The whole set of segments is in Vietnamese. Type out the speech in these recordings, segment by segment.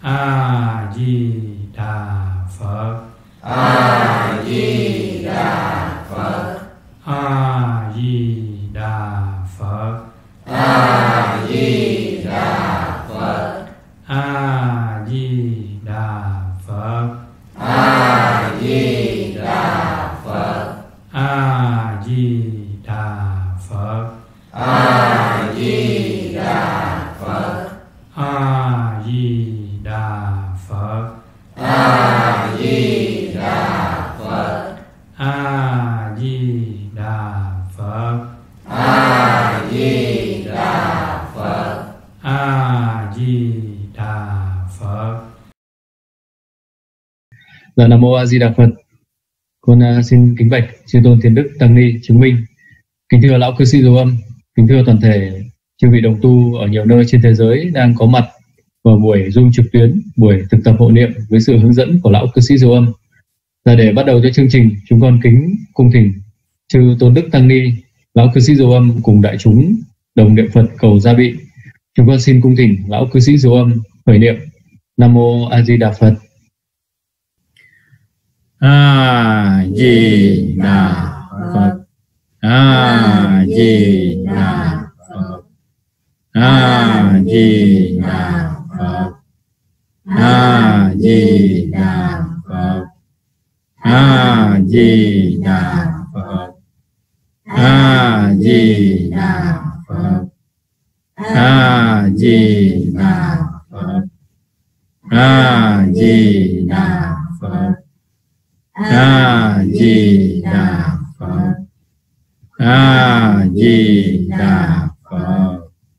A Di Đà Phật. A Di Đà Phật. A Di Đà Phật. A Di Đà Phật. A Di Đà Phật. A Di Đà Phật. A Di Đà Phật. A Di Đà Phật. A Di Đà Phật. A Di Đà Phật. A Di Đà Phật. A Di Đà Phật. A Di Đà Phật. Dạ, Nam Mô A Di Đà Phật. Con xin kính bạch chư tôn Thiền Đức Tăng Ni chứng minh. Kính thưa lão cư sĩ Dầu Âm, kính thưa toàn thể chư vị đồng tu ở nhiều nơi trên thế giới đang có mặt vào buổi Zoom trực tuyến, buổi thực tập hộ niệm với sự hướng dẫn của lão cư sĩ Dầu Âm. Và để bắt đầu cho chương trình, chúng con kính cung thỉnh chư tôn đức Tăng Ni, lão cư sĩ Dầu Âm cùng đại chúng đồng niệm Phật cầu gia bị. Chúng con xin cung thỉnh lão cư sĩ Dầu Âm khởi niệm. Nam Mô A Di Đà Phật. A Di Đà Phật. A Di Đà Phật. A Di Đà Phật. A Di Đà Phật. A Di Đà Phật. A Di Đà Phật. A Di Đà Phật. A Di Đà Phật. A Di Đà Phật. A Di Đà Phật.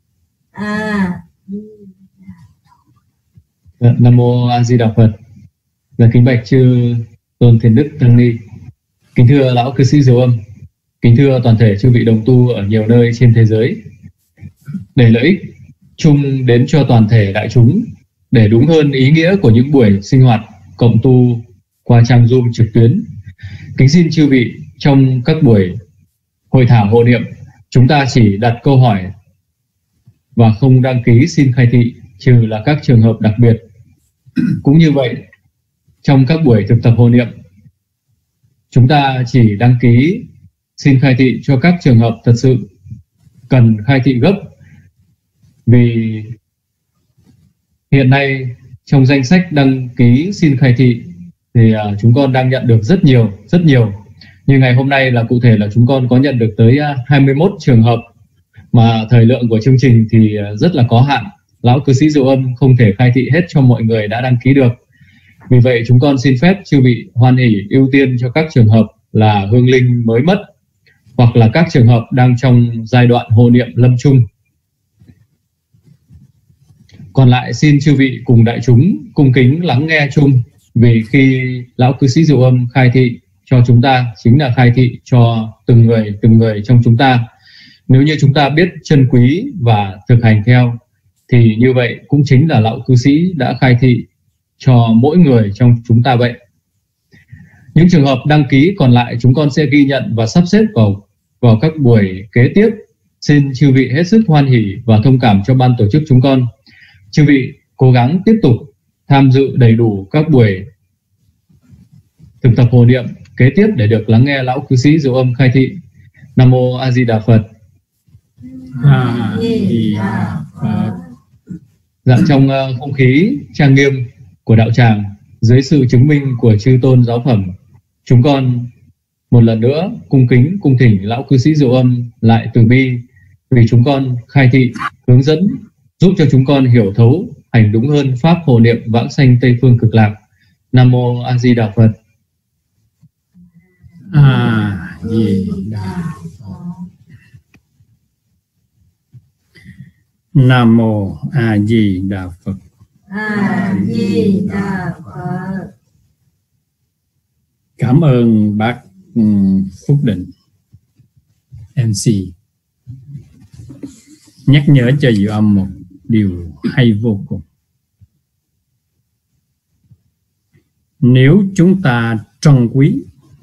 Nam Mô A Di Đà Phật. Và kính bạch chư tôn Thiền Đức Tăng Ni, kính thưa lão cư sĩ Dầu Âm, kính thưa toàn thể chư vị đồng tu ở nhiều nơi trên thế giới. Để lợi ích chung đến cho toàn thể đại chúng, để đúng hơn ý nghĩa của những buổi sinh hoạt cộng tu qua trang Zoom trực tuyến, kính xin chư vị trong các buổi hội thảo hộ niệm, chúng ta chỉ đặt câu hỏi và không đăng ký xin khai thị, trừ là các trường hợp đặc biệt. Cũng như vậy, trong các buổi thực tập hộ niệm, chúng ta chỉ đăng ký xin khai thị cho các trường hợp thật sự cần khai thị gấp. Vì hiện nay trong danh sách đăng ký xin khai thị thì chúng con đang nhận được rất nhiều. Như ngày hôm nay là cụ thể là chúng con có nhận được tới 21 trường hợp, mà thời lượng của chương trình thì rất là có hạn. Lão cư sĩ Dầu Âm không thể khai thị hết cho mọi người đã đăng ký được. Vì vậy chúng con xin phép chư vị hoan hỷ ưu tiên cho các trường hợp là hương linh mới mất, hoặc là các trường hợp đang trong giai đoạn hộ niệm lâm chung. Còn lại xin chư vị cùng đại chúng cung kính lắng nghe chung, vì khi lão cư sĩ Dầu Âm khai thị cho chúng ta chính là khai thị cho từng người trong chúng ta. Nếu như chúng ta biết trân quý và thực hành theo thì như vậy cũng chính là lão cư sĩ đã khai thị cho mỗi người trong chúng ta vậy. Những trường hợp đăng ký còn lại chúng con sẽ ghi nhận và sắp xếp vào các buổi kế tiếp. Xin chư vị hết sức hoan hỷ và thông cảm cho ban tổ chức chúng con. Chư vị cố gắng tiếp tục tham dự đầy đủ các buổi thực tập hộ niệm kế tiếp để được lắng nghe lão cư sĩ Dầu Âm khai thị. Nam Mô A Di Đà Phật. A Di Đà Phật. Dạ, trong không khí trang nghiêm của đạo tràng, dưới sự chứng minh của chư tôn giáo phẩm, chúng con một lần nữa cung kính cung thỉnh lão cư sĩ Dầu Âm lại từ bi, vì chúng con khai thị hướng dẫn giúp cho chúng con hiểu thấu hành đúng hơn pháp hộ niệm vãng sanh Tây phương cực lạc. Nam Mô A Di Đà Phật. A Di Đà Phật. Nam Mô A Di Đà Phật. A Di Đà Phật. Cảm ơn bác Phúc Định MC nhắc nhở cho Dầu Âm một điều hay vô cùng. Nếu chúng ta trân quý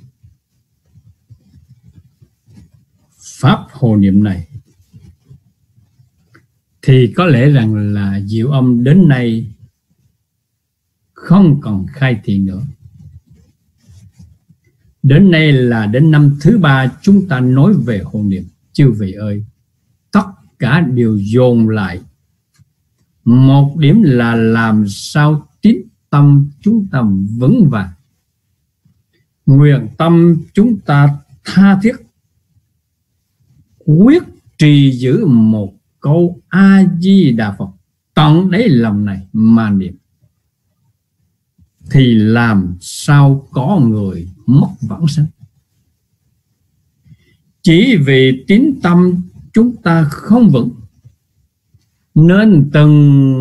pháp hộ niệm này thì có lẽ rằng là Dầu Âm đến nay không còn khai thị nữa. Đến nay là đến năm thứ 3 chúng ta nói về hộ niệm. Chư vị ơi, tất cả đều dồn lại một điểm là làm sao tín tâm chúng ta vững vàng, nguyện tâm chúng ta tha thiết, quyết trì giữ một câu A Di Đà Phật tận đáy lòng này mà niệm, thì làm sao có người mất vãng sanh. Chỉ vì tín tâm chúng ta không vững nên từng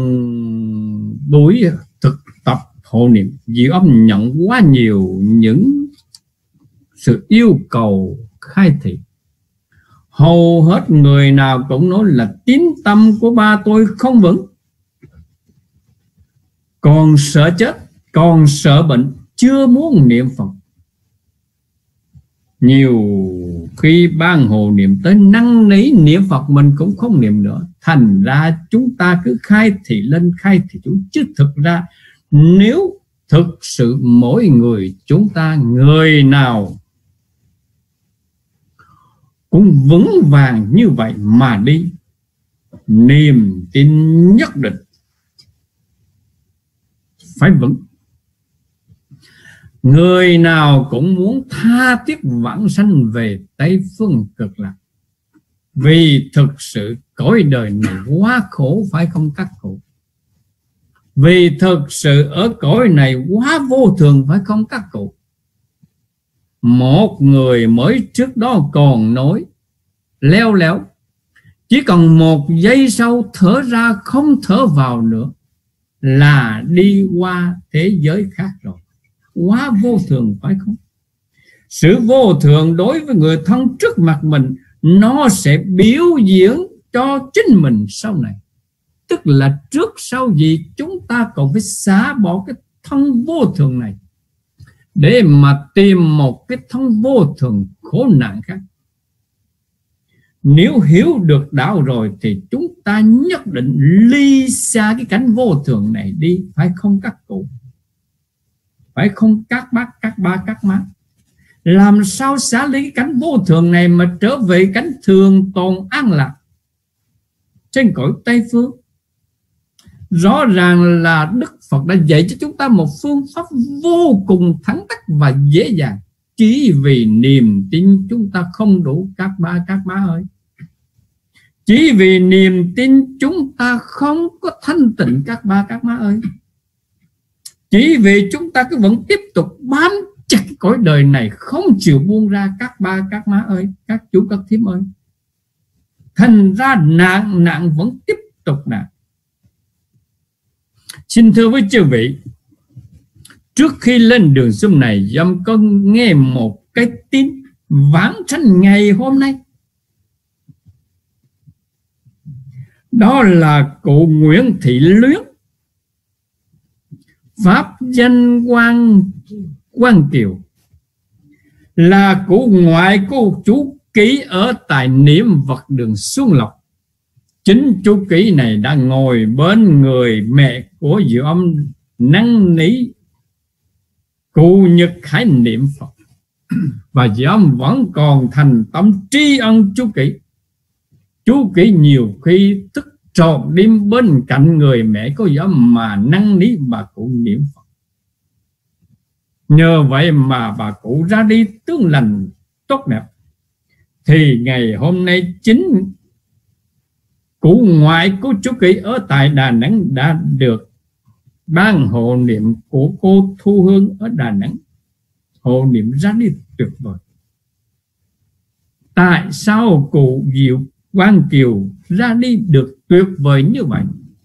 buổi thực tập hộ niệm Diệu Âm nhận quá nhiều những sự yêu cầu khai thị. Hầu hết người nào cũng nói là tín tâm của ba tôi không vững, còn sợ chết, còn sợ bệnh, chưa muốn niệm Phật. Nhiều khi ban hộ niệm tới năn nỉ niệm Phật mình cũng không niệm nữa. Thành ra chúng ta cứ khai thị lên khai thị chúng. Chứ thực ra nếu thực sự mỗi người chúng ta, người nào cũng vững vàng như vậy mà đi, niềm tin nhất định phải vững. Người nào cũng muốn tha thiết vãng sanh về Tây Phương Cực Lạc, vì thực sự cõi đời này quá khổ phải không các cụ? Vì thực sự ở cõi này quá vô thường phải không các cụ? Một người mới trước đó còn nói leo léo, chỉ còn một giây sau thở ra không thở vào nữa là đi qua thế giới khác rồi. Quá vô thường phải không? Sự vô thường đối với người thân trước mặt mình, nó sẽ biểu diễn cho chính mình sau này. Tức là trước sau gì chúng ta còn phải xả bỏ cái thân vô thường này để mà tìm một cái thân vô thường khổ nạn khác. Nếu hiểu được đạo rồi thì chúng ta nhất định ly xa cái cảnh vô thường này đi, phải không các cụ? Phải không các bác, các ba, các má? Làm sao xả ly cái cảnh vô thường này mà trở về cảnh thường tồn an lạc trên cõi Tây Phương? Rõ ràng là Đức Phật đã dạy cho chúng ta một phương pháp vô cùng thẳng tắc và dễ dàng. Chỉ vì niềm tin chúng ta không đủ các ba, các má ơi. Chỉ vì niềm tin chúng ta không có thanh tịnh các ba, các má ơi. Chỉ vì chúng ta cứ vẫn tiếp tục bám chặt cõi đời này, không chịu buông ra các ba, các má ơi, các chú, các thím ơi. Thành ra nạn vẫn tiếp tục nạn. Xin thưa với chư vị, trước khi lên đường xung này, Dâm có nghe một cái tin vãng sanh ngày hôm nay. Đó là cụ Nguyễn Thị Luyến, pháp danh Quang Kiều, là cụ ngoại của chú Ký ở tại Niệm Vật đường Xuân Lộc. Chính chú Ký này đã ngồi bên người mẹ của Diệu Âm năn nỉ cụ Nhật Khải niệm Phật, và Diệu Âm vẫn còn thành tâm tri ân chú Ký. Chú Ký nhiều khi thức trọn đêm bên cạnh người mẹ của Diệu Âm mà năn nỉ bà cụ niệm Phật. Nhờ vậy mà bà cụ ra đi tương lành tốt đẹp. Thì ngày hôm nay chính cụ ngoại của chú Ký ở tại Đà Nẵng đã được ban hộ niệm của cô Thu Hương ở Đà Nẵng. Hộ niệm ra đi tuyệt vời. Tại sao cụ Quang Kiều ra đi được tuyệt vời như vậy?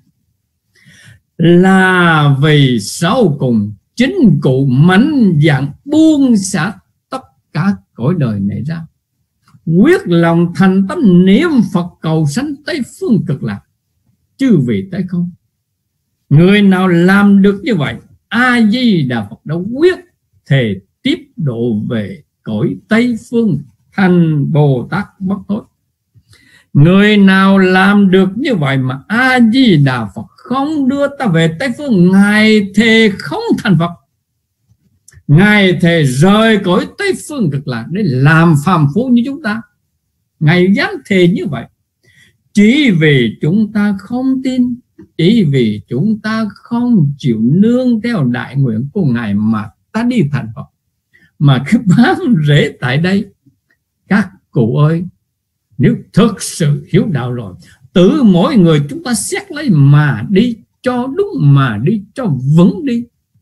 Là vì sau cùng chính cụ mạnh dạn buông xả tất cả cõi đời này ra, quyết lòng thành tâm niệm Phật cầu sanh Tây Phương Cực Lạc. Chư vị thấy không? Người nào làm được như vậy, A Di Đà Phật đã quyết thề tiếp độ về cõi Tây Phương thành Bồ Tát bất thối. Người nào làm được như vậy mà A Di Đà Phật không đưa ta về Tây Phương. Ngài thề không thành Phật, Ngài thề rời cõi Tây Phương Cực Lạc để làm phàm phu như chúng ta. Ngài dám thề như vậy. Chỉ vì chúng ta không tin, chỉ vì chúng ta không chịu nương theo đại nguyện của Ngài mà ta đi thành Phật, mà cứ bám rễ tại đây. Các cụ ơi, nếu thực sự hiểu đạo rồi, tự mỗi người chúng ta xét lấy mà đi cho đúng, mà đi cho vững đi.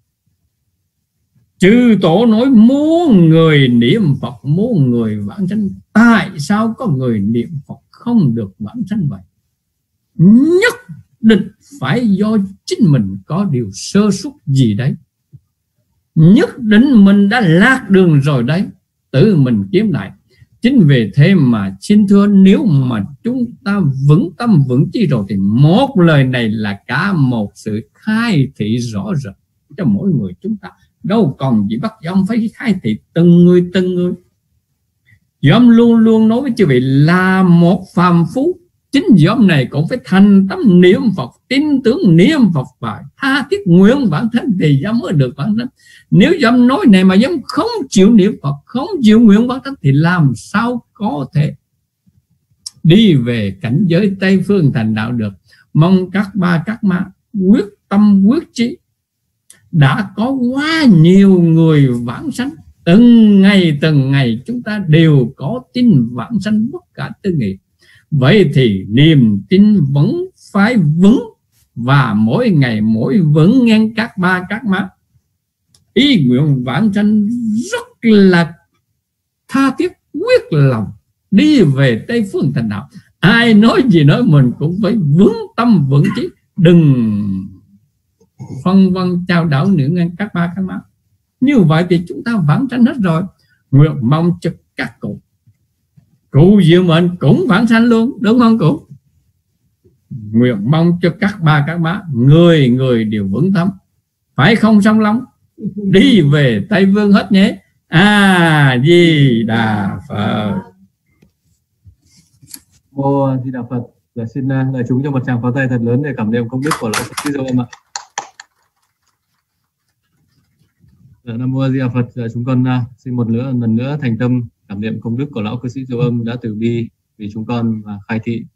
Chư tổ nói muốn người niệm Phật, muốn người vãng sanh. Tại sao có người niệm Phật không được vãng sanh vậy? Nhất định phải do chính mình có điều sơ suất gì đấy. Nhất định mình đã lạc đường rồi đấy, tự mình kiếm lại. Chính vì thế mà xin thưa, nếu mà chúng ta vững tâm vững chí rồi thì một lời này là cả một sự khai thị rõ rệt cho mỗi người chúng ta. Đâu còn gì bắt ông phải khai thị từng người từng người. Dòm luôn luôn nói với chư vị là một phàm phu, chính dòm này cũng phải thành tâm niệm Phật, tin tưởng niệm Phật và tha thiết nguyện bản thân thì dòm mới được bản thân. Nếu dòm nói này mà dòm không chịu niệm Phật, không chịu nguyện bản thân thì làm sao có thể đi về cảnh giới Tây Phương thành đạo được. Mong các ba các má quyết tâm quyết chí. Đã có quá nhiều người vãng sanh, từng ngày chúng ta đều có tin vãng sanh bất cả tư nghị. Vậy thì niềm tin vẫn phải vững, và mỗi ngày mỗi vững ngang các ba các má. Ý nguyện vãng sanh rất là tha thiết quyết lòng đi về Tây Phương thành đạo. Ai nói gì nói mình cũng phải vững tâm vững chí, đừng phân vân trao đảo nữa ngang các ba các má. Như vậy thì chúng ta vãng sanh hết rồi. Nguyện mong cho các cụ diệu mệnh cũng vãng sanh luôn, đúng không cụ? Nguyện mong cho các ba các má người người đều vững tâm, phải không Song Long? Đi về Tây Phương hết nhé. A Di Đà Phật. Mô Di Đà Phật. Là xin đại chúng cho một tràng pháo tay thật lớn để cảm niệm công đức của lão Phật Sư Dâu Âm ạ. Nam Mô A Di Đà Phật. Chúng con xin một lần nữa thành tâm cảm niệm công đức của lão cư sĩ Dâu Âm đã từ bi vì chúng con và khai thị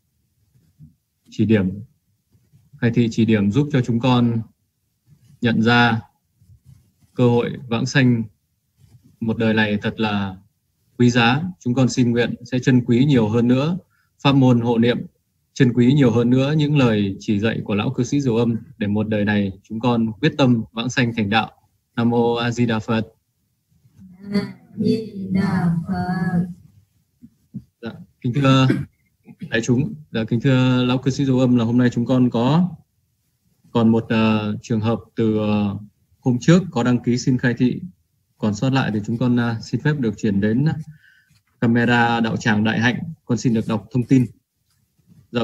chỉ điểm giúp cho chúng con nhận ra cơ hội vãng sanh một đời này thật là quý giá. Chúng con xin nguyện sẽ trân quý nhiều hơn nữa pháp môn hộ niệm, trân quý nhiều hơn nữa những lời chỉ dạy của lão cư sĩ Dâu Âm để một đời này chúng con quyết tâm vãng sanh thành đạo. Nam Mô A Di Đà Phật. A Di Đà Phật. Dạ, kính thưa đại chúng, kính thưa lão cư sĩ Dâu Âm, là hôm nay chúng con còn một trường hợp từ hôm trước có đăng ký xin khai thị, còn sót lại thì chúng con xin phép được chuyển đến camera đạo tràng Đại Hạnh. Con xin được đọc thông tin. Dạ,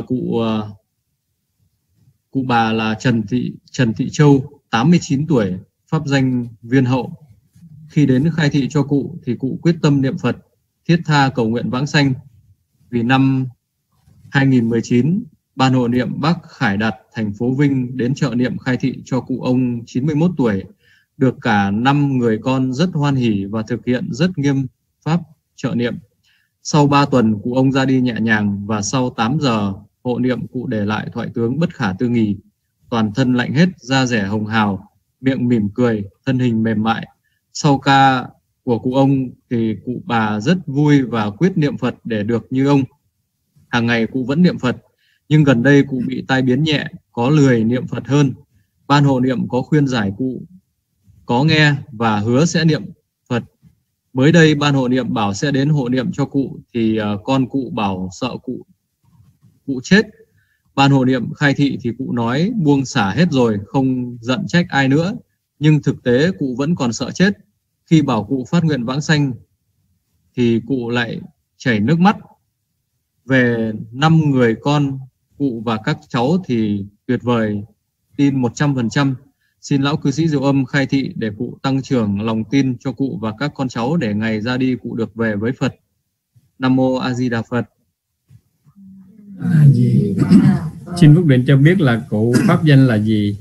cụ bà là Trần Thị Châu, 89 tuổi, pháp danh Viên Hậu. Khi đến khai thị cho cụ thì cụ quyết tâm niệm Phật, thiết tha cầu nguyện vãng sanh. Vì năm 2019, Ban hộ niệm Bắc Khải Đạt, thành phố Vinh đến trợ niệm khai thị cho cụ ông 91 tuổi. Được cả 5 người con rất hoan hỉ và thực hiện rất nghiêm pháp trợ niệm. Sau 3 tuần, cụ ông ra đi nhẹ nhàng, và sau 8 giờ hộ niệm cụ để lại thoại tướng bất khả tư nghì. Toàn thân lạnh hết, da rẻ hồng hào, miệng mỉm cười, thân hình mềm mại. Sau ca của cụ ông thì cụ bà rất vui và quyết niệm Phật để được như ông. Hàng ngày cụ vẫn niệm Phật, nhưng gần đây cụ bị tai biến nhẹ, có lười niệm Phật hơn. Ban hộ niệm có khuyên giải cụ có nghe và hứa sẽ niệm Phật. Mới đây ban hộ niệm bảo sẽ đến hộ niệm cho cụ thì con cụ bảo sợ cụ chết. Ban hộ niệm khai thị thì cụ nói buông xả hết rồi, không giận trách ai nữa. Nhưng thực tế cụ vẫn còn sợ chết. Khi bảo cụ phát nguyện vãng sanh thì cụ lại chảy nước mắt. Về 5 người con cụ và các cháu thì tuyệt vời, tin 100%. Xin lão cư sĩ Dâu Âm khai thị để cụ tăng trưởng lòng tin cho cụ và các con cháu, để ngày ra đi cụ được về với Phật. Nam Mô A Di Đà Phật. A Di Đà Xin Phúc Định cho biết là cụ pháp danh là gì?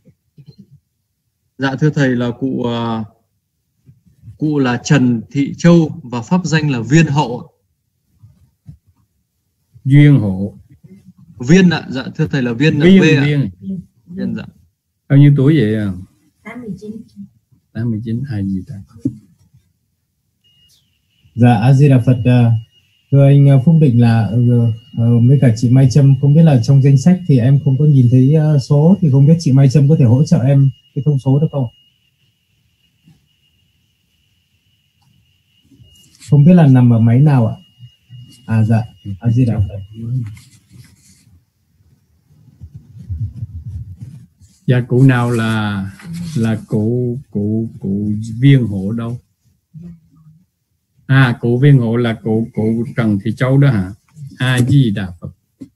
Dạ thưa thầy là cụ là Trần Thị Châu và pháp danh là Viên Hậu. Duyên Hộ. Viên ạ, dạ thưa thầy là Viên. Viên dạ. Bao nhiêu tuổi vậy à? 89. 89 ai gì ta? Dạ A Di Đà Phật. Thưa anh Phúc Định là với cả chị Mai Trâm, không biết là trong danh sách thì em không có nhìn thấy số, thì không biết chị Mai Trâm có thể hỗ trợ em cái thông số được không? Không biết là nằm ở máy nào ạ? À dạ, A Di Đà Phật. Dạ cụ nào là cụ Viên Hộ đâu? À cụ Viên Hộ là cụ Trần Thị Châu đó hả? A Di Đà Phật.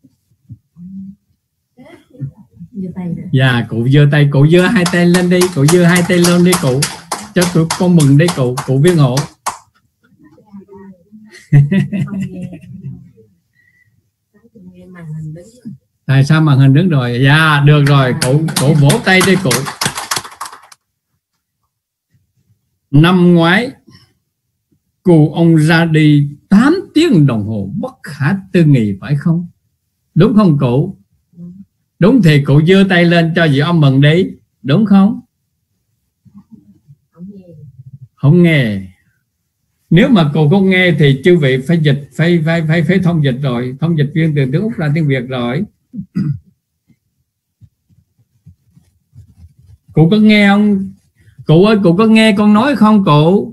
Dạ cụ giơ tay, cụ giơ hai tay lên đi, cụ giơ hai tay lên đi cụ, cho tụi con mừng đi cụ Viên Hộ. Tại sao màn hình đứng rồi? Dạ được rồi, cụ vỗ tay đi cụ. Năm ngoái cụ ông ra đi 8 tiếng đồng hồ bất khả tư nghị phải không? Đúng không cụ? Đúng thì cụ giơ tay lên cho vị ông mừng đi, đúng không? Không nghe. Nếu mà cụ không nghe thì chư vị phải dịch, phải thông dịch rồi, thông dịch viên từ tiếng Úc ra tiếng Việt rồi. Cụ có nghe không? Cụ ơi, cụ có nghe con nói không cụ?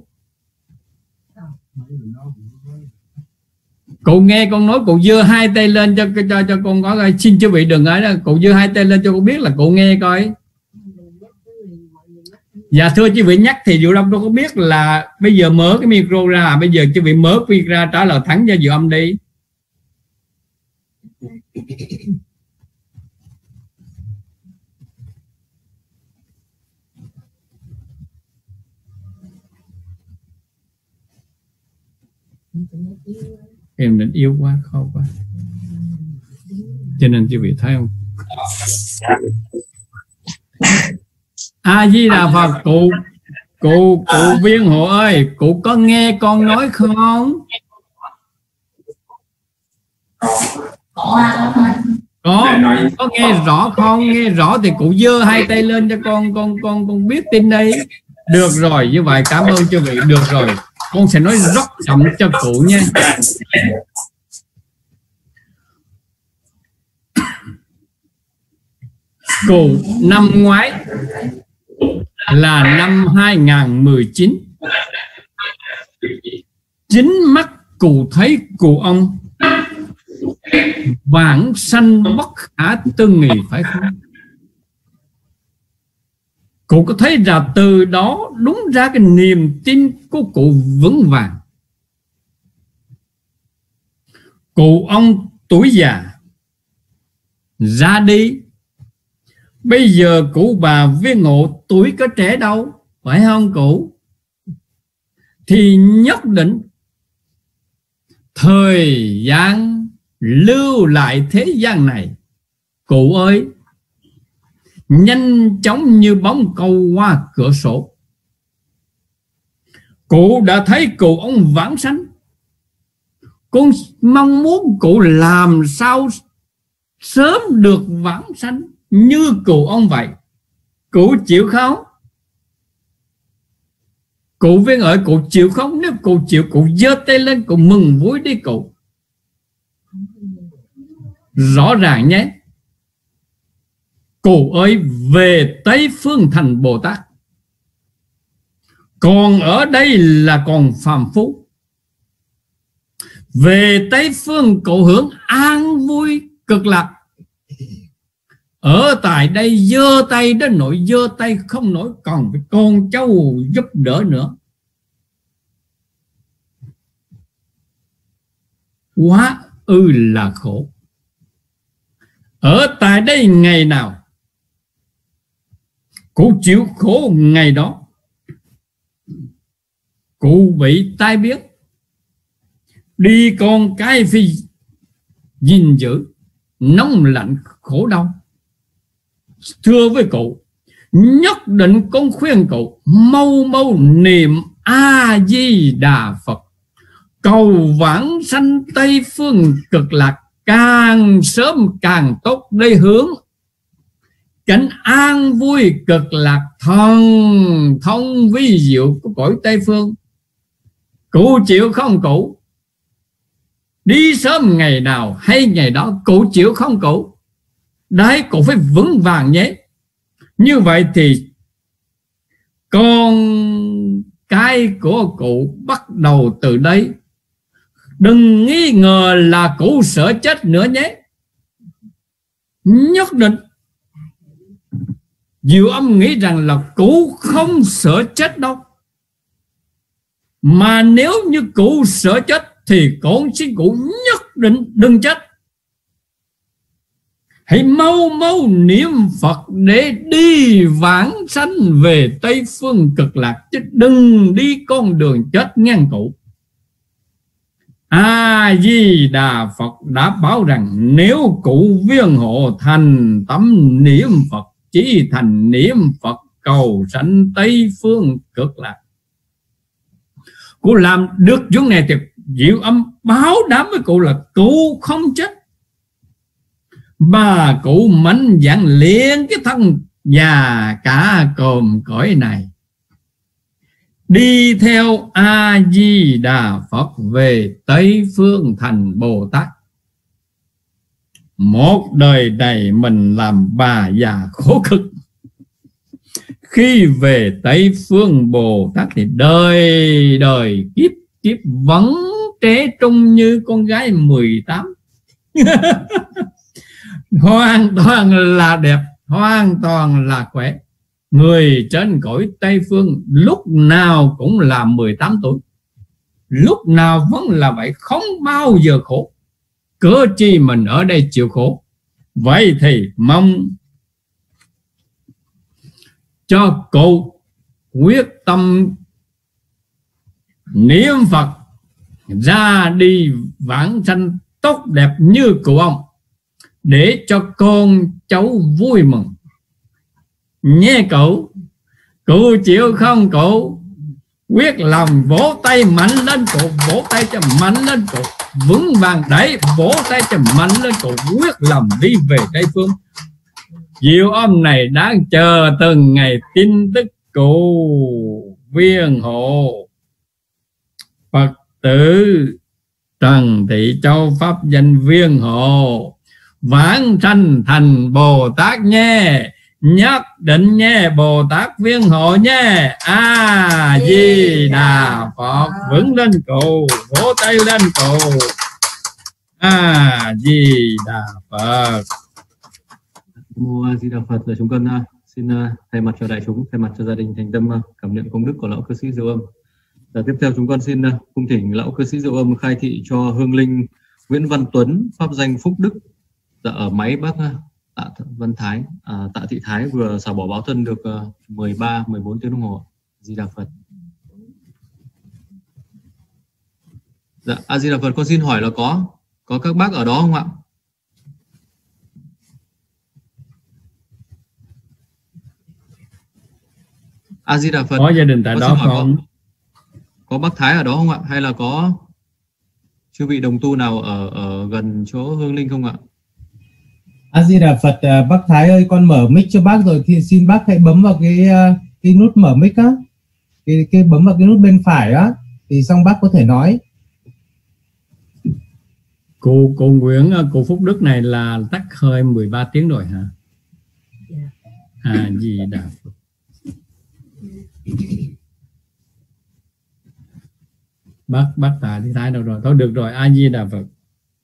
Cụ nghe con nói, cụ giơ hai tay lên cho con có coi. Xin chư vị đừng ấy đó, cụ giơ hai tay lên cho con biết là cụ nghe coi. Dạ thưa chư vị nhắc thì Diệu Đông tôi có biết là bây giờ mở cái micro ra, bây giờ chư vị mở micro ra trả lời thẳng cho Diệu Âm đi. Em định yêu quá, khó quá, cho nên chư vị thấy không? A Di Đà Phật. Cụ Viên Hộ ơi, cụ có nghe con nói không? Có nghe rõ không? Nghe rõ thì cụ giơ hai tay lên cho con biết tin đây. Được rồi, như vậy cảm ơn chư vị. Được rồi, con sẽ nói rất chậm cho cụ nha. Cụ năm ngoái là năm 2019, chính mắt cụ thấy cụ ông vãng sanh bất khả tư nghị phải không? Cụ có thấy là từ đó đúng ra cái niềm tin của cụ vững vàng. Cụ ông tuổi già ra đi, bây giờ cụ bà Viên Hộ tuổi có trẻ đâu, phải không cụ? Thì nhất định thời gian lưu lại thế gian này, cụ ơi, nhanh chóng như bóng câu qua cửa sổ. Cụ đã thấy cụ ông vãng sanh. Con mong muốn cụ làm sao sớm được vãng sanh như cụ ông vậy. Cụ chịu không? Cụ Viên ơi, cụ chịu không? Nếu cụ chịu, cụ giơ tay lên, cụ mừng vui đi cụ. Rõ ràng nhé. Cụ ơi, về Tây Phương thành Bồ Tát, còn ở đây là còn phàm phu. Về Tây Phương cụ hưởng an vui cực lạc. Ở tại đây giơ tay đến nỗi giơ tay không nổi, còn với con cháu giúp đỡ nữa. Quá ư là khổ. Ở tại đây ngày nào cụ chịu khổ ngày đó. Cụ bị tai biến, đi con cái phi gìn giữ, nóng lạnh khổ đau. Thưa với cụ, nhất định con khuyên cụ mau mau niệm A Di Đà Phật, cầu vãng sanh Tây phương cực lạc, càng sớm càng tốt, để hướng cảnh an vui cực lạc thần thông vi diệu của cõi Tây phương. Cụ chịu không cụ? Đi sớm ngày nào hay ngày đó, cụ chịu không cụ? Đấy, cụ phải vững vàng nhé. Như vậy thì con cái của cụ bắt đầu từ đây. Đừng nghi ngờ là cụ sợ chết nữa nhé. Nhất định Diệu Âm nghĩ rằng là cụ không sợ chết đâu. Mà nếu như cụ sợ chết thì con xin cụ nhất định đừng chết. Hãy mau mau niệm Phật để đi vãng sanh về Tây phương cực lạc, chứ đừng đi con đường chết ngang cụ. A Di Đà Phật đã bảo rằng nếu cụ viên hộ thành tâm niệm Phật, chỉ thành niệm Phật cầu sanh Tây phương cực lạc. Cụ làm được chuyện này thì Diệu Âm báo đáp với cụ là cụ không chết, mà cụ mạnh dạn liền cái thân già cả còm cõi này, đi theo A Di Đà Phật về Tây phương thành Bồ Tát. Một đời này mình làm bà già khổ cực, khi về Tây phương Bồ Tát thì đời đời kiếp kiếp vẫn trẻ trung như con gái 18. Hoàn toàn là đẹp, hoàn toàn là khỏe. Người trên cõi Tây phương lúc nào cũng là 18 tuổi, lúc nào vẫn là vậy, không bao giờ khổ. Cớ chi mình ở đây chịu khổ. Vậy thì mong cho cụ quyết tâm niệm Phật, ra đi vãng sanh tốt đẹp như cụ ông, để cho con cháu vui mừng. Nghe cụ, cụ chịu không cụ? Quyết lòng vỗ tay mạnh lên cụ, vỗ tay cho mạnh lên cụ, vững vàng đấy, vỗ tay cho mạnh lên cụ, quyết lòng đi về Tây phương. Diệu Âm này đang chờ từng ngày tin tức cụ viên hộ Phật tử Trần Thị Châu pháp danh viên hộ vãng sanh thành Bồ Tát nhé. Nhất định nhé, Bồ Tát viên hộ nhé. A Di Đà Phật. Vững lên cụ, vỗ tay lên cụ. A Di Đà Phật. Mô A Di Đà Phật. Là chúng con xin thay mặt cho đại chúng, thay mặt cho gia đình thành tâm cảm niệm công đức của lão cư sĩ Diệu Âm. Tiếp theo chúng con xin cung thỉnh lão cư sĩ Diệu Âm khai thị cho hương linh Nguyễn Văn Tuấn pháp danh Phúc Đức ở máy Bắc Tạ Văn Thái, Tạ Thị Thái vừa xả bỏ báo thân được 13-14 tiếng đồng hồ. Di Đà Phật. Dạ, A Di Đà Phật, con xin hỏi là có các bác ở đó không ạ? A Di Đà Phật. Có gia đình tại đó không? Có bác Thái ở đó không ạ? Hay là có chư vị đồng tu nào ở gần chỗ hương linh không ạ? A Di Đà Phật. Bác Thái ơi, con mở mic cho bác rồi thì xin bác hãy bấm vào cái nút mở mic á, cái bấm vào cái nút bên phải á, thì xong bác có thể nói. Cô Nguyễn, cô Phúc Đức này là tắt hơi 13 tiếng rồi hả? A Di Đà Phật. Bác Tạ Thị Thái đâu rồi? Thôi được rồi, A Di Đà Phật.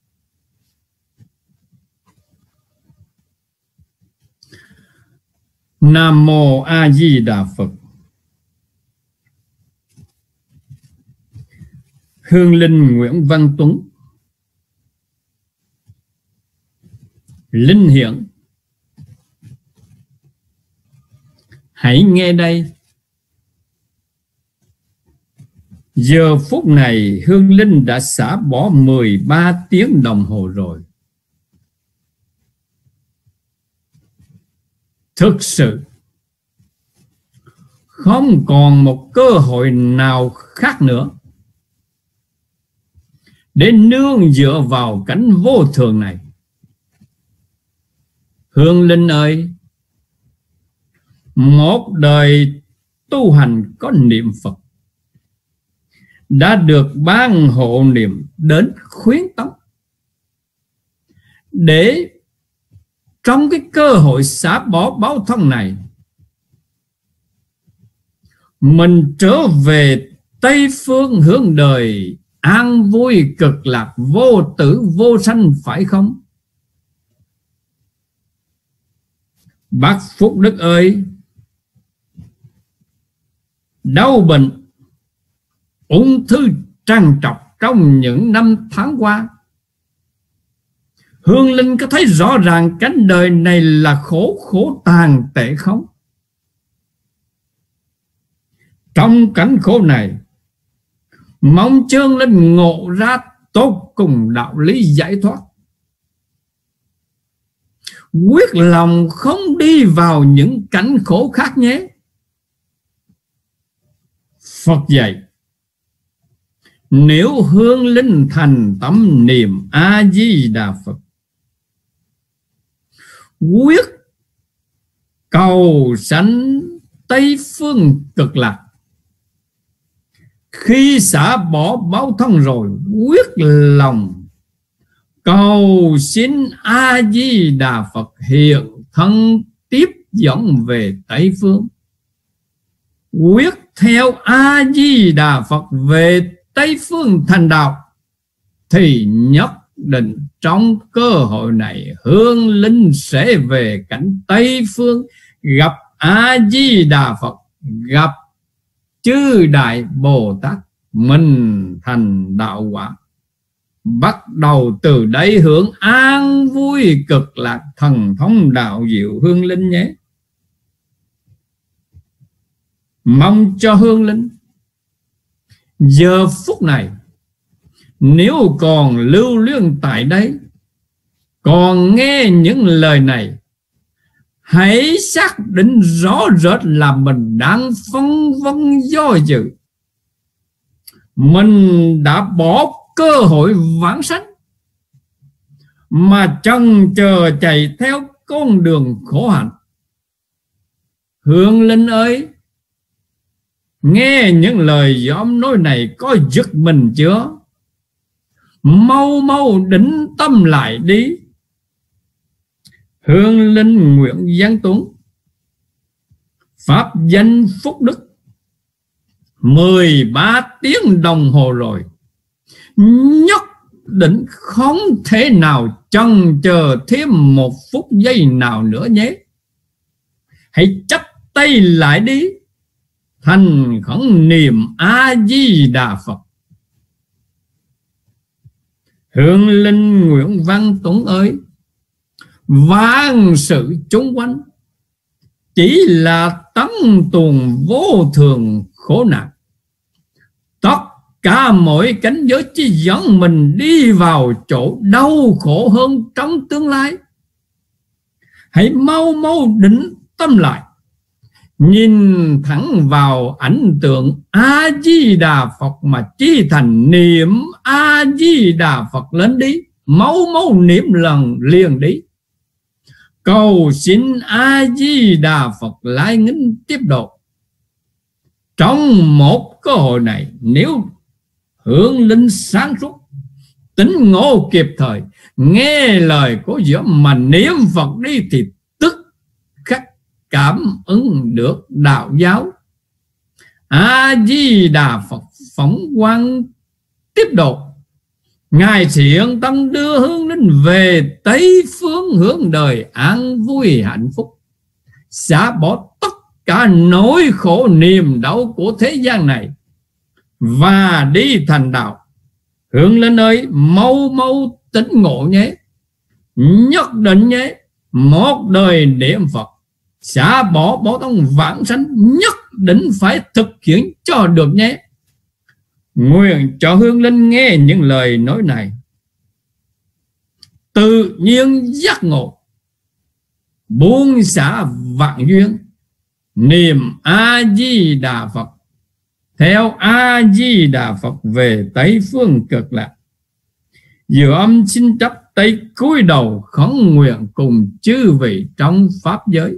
Nam mô A Di Đà Phật. Hương linh Nguyễn Văn Tuấn, linh hiện, hãy nghe đây. Giờ phút này hương linh đã xả bỏ 13 tiếng đồng hồ rồi. thực sự không còn một cơ hội nào khác nữa để nương dựa vào cảnh vô thường này. Hương linh ơi, một đời tu hành có niệm Phật đã được ban hộ niệm đến khuyến tống, để trong cái cơ hội xả bỏ báo thân này, mình trở về Tây phương hướng đời an vui cực lạc, vô tử vô sanh, phải không? Bác Phúc Đức ơi, đau bệnh ung thư tràn trọc trong những năm tháng qua, Hương linh có thấy rõ ràng cánh đời này là khổ tàn tệ không? Trong cảnh khổ này, mong Chương Linh ngộ ra tốt cùng đạo lý giải thoát, quyết lòng không đi vào những cảnh khổ khác nhé. Phật dạy, nếu hương linh thành tâm niệm A Di Đà Phật, quyết cầu sanh Tây phương cực lạc, khi xả bỏ báo thân rồi, quyết lòng cầu xin A Di Đà Phật hiện thân tiếp dẫn về Tây phương, quyết theo A Di Đà Phật về Tây phương thành đạo, thì nhất định trong cơ hội này hương linh sẽ về cảnh Tây phương, gặp A Di Đà Phật, gặp chư Đại Bồ Tát, mình thành đạo quả. Bắt đầu từ đây hưởng an vui cực lạc, thần thông đạo diệu hương linh nhé. Mong cho hương linh giờ phút này, nếu còn lưu luyến tại đây, còn nghe những lời này, hãy xác định rõ rệt là mình đang phân vân do dự. Mình đã bỏ cơ hội vãng sanh mà chần chờ chạy theo con đường khổ hạnh. Hương linh ơi, nghe những lời gióm nói này có giật mình chưa? Mau mau định tâm lại đi. Hương linh nguyện Giáng Tuấn, pháp danh Phúc Đức, 13 tiếng đồng hồ rồi, nhất định không thể nào chần chờ thêm một phút giây nào nữa nhé. Hãy chắp tay lại đi, thành khẩn niệm A Di Đà Phật. Hương linh Nguyễn Văn Tuấn ơi, vạn sự chung quanh chỉ là tấm tuồng vô thường khổ nạn. Tất cả mọi cảnh giới chỉ dẫn mình đi vào chỗ đau khổ hơn trong tương lai. Hãy mau mau định tâm lại, nhìn thẳng vào ảnh tượng A Di Đà Phật mà chí thành niệm A Di Đà Phật lên đi. Mau mau niệm lần liền đi. Cầu xin A Di Đà Phật lại nghinh tiếp độ. Trong một cơ hội này, nếu hương linh sáng suốt, tính ngộ kịp thời, nghe lời của giữa mà niệm Phật đi, thì tức khắc cảm ứng được đạo giáo. A Di Đà Phật phóng quang tiếp độ, Ngài thiện tâm đưa hương linh về Tây phương hướng đời an vui hạnh phúc, xả bỏ tất cả nỗi khổ niềm đau của thế gian này và đi thành đạo. Hương linh ơi, mau mau tỉnh ngộ nhé, nhất định nhé. Một đời niệm Phật, xả bỏ báo tông vãng sanh, nhất định phải thực hiện cho được nhé. Nguyện cho hương linh nghe những lời nói này tự nhiên giác ngộ, buông xả vạn duyên, niệm A Di Đà Phật, theo A Di Đà Phật về Tây phương cực lạc. Dự âm xin chắp tay cúi đầu khấn nguyện cùng chư vị trong pháp giới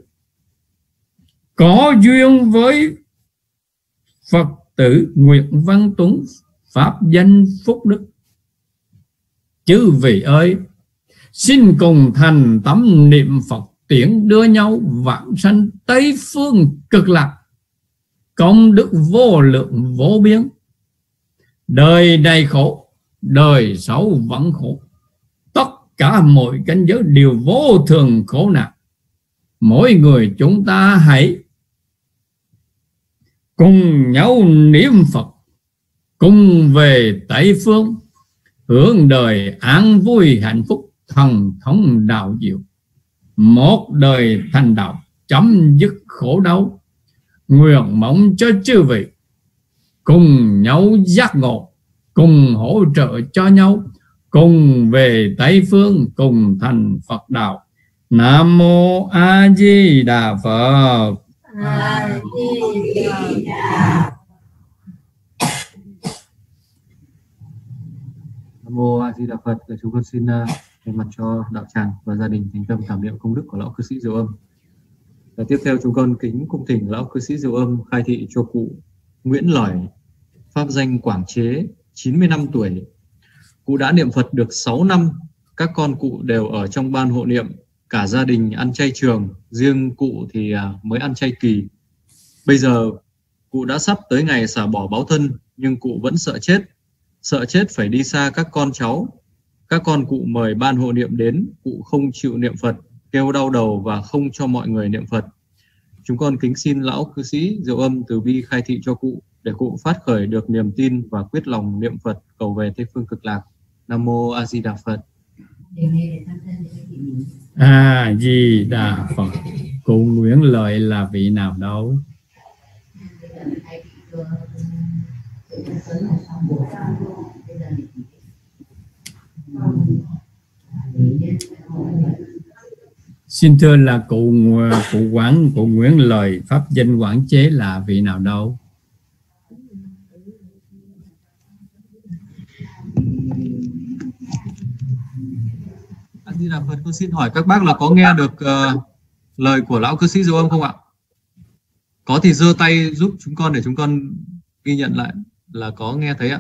có duyên với Phật tử Nguyễn Văn Tuấn, pháp danh phúc đức. Chư vị ơi, xin cùng thành tâm niệm Phật tiễn đưa nhau vãng sanh Tây phương cực lạc, công đức vô lượng vô biên. Đời này khổ, đời sau vẫn khổ, tất cả mọi cảnh giới đều vô thường khổ nạn. Mỗi người chúng ta hãy cùng nhau niệm Phật, cùng về Tây phương, hướng đời an vui hạnh phúc, thần thống đạo diệu, một đời thành đạo, chấm dứt khổ đau. Nguyện mong cho chư vị cùng nhau giác ngộ, cùng hỗ trợ cho nhau, cùng về Tây phương, cùng thành Phật đạo. Nam mô A Di Đà Phật. A Di Đà. Nam mô A Di Đà Phật. Chúng con xin thay mặt cho đạo tràng và gia đình thành tâm cảm niệm công đức của lão cư sĩ Diệu Âm. Và tiếp theo chúng con kính cung thỉnh lão cư sĩ Diệu Âm khai thị cho cụ Nguyễn Lỏi, pháp danh Quảng Chế, 95 tuổi. Cụ đã niệm Phật được 6 năm, các con cụ đều ở trong ban hộ niệm, cả gia đình ăn chay trường, riêng cụ thì mới ăn chay kỳ. Bây giờ cụ đã sắp tới ngày xả bỏ báo thân, nhưng cụ vẫn sợ chết phải đi xa các con cháu. Các con cụ mời ban hộ niệm đến, cụ không chịu niệm Phật, kêu đau đầu và không cho mọi người niệm Phật. Chúng con kính xin lão cư sĩ Diệu Âm từ bi khai thị cho cụ, để cụ phát khởi được niềm tin và quyết lòng niệm Phật cầu về Tây phương cực lạc. Nam mô A Di Đà Phật. A Di Đà Phật. Cụ Nguyễn Lợi là vị nào đâu? Xin thưa là cụ Nguyễn Lợi, pháp danh Quảng Chế là vị nào đâu? A Di Đà Phật, con xin hỏi các bác là có nghe được lời của lão cư sĩ Diệu Âm không ạ? Có thì giơ tay giúp chúng con để chúng con ghi nhận lại là có nghe thấy ạ.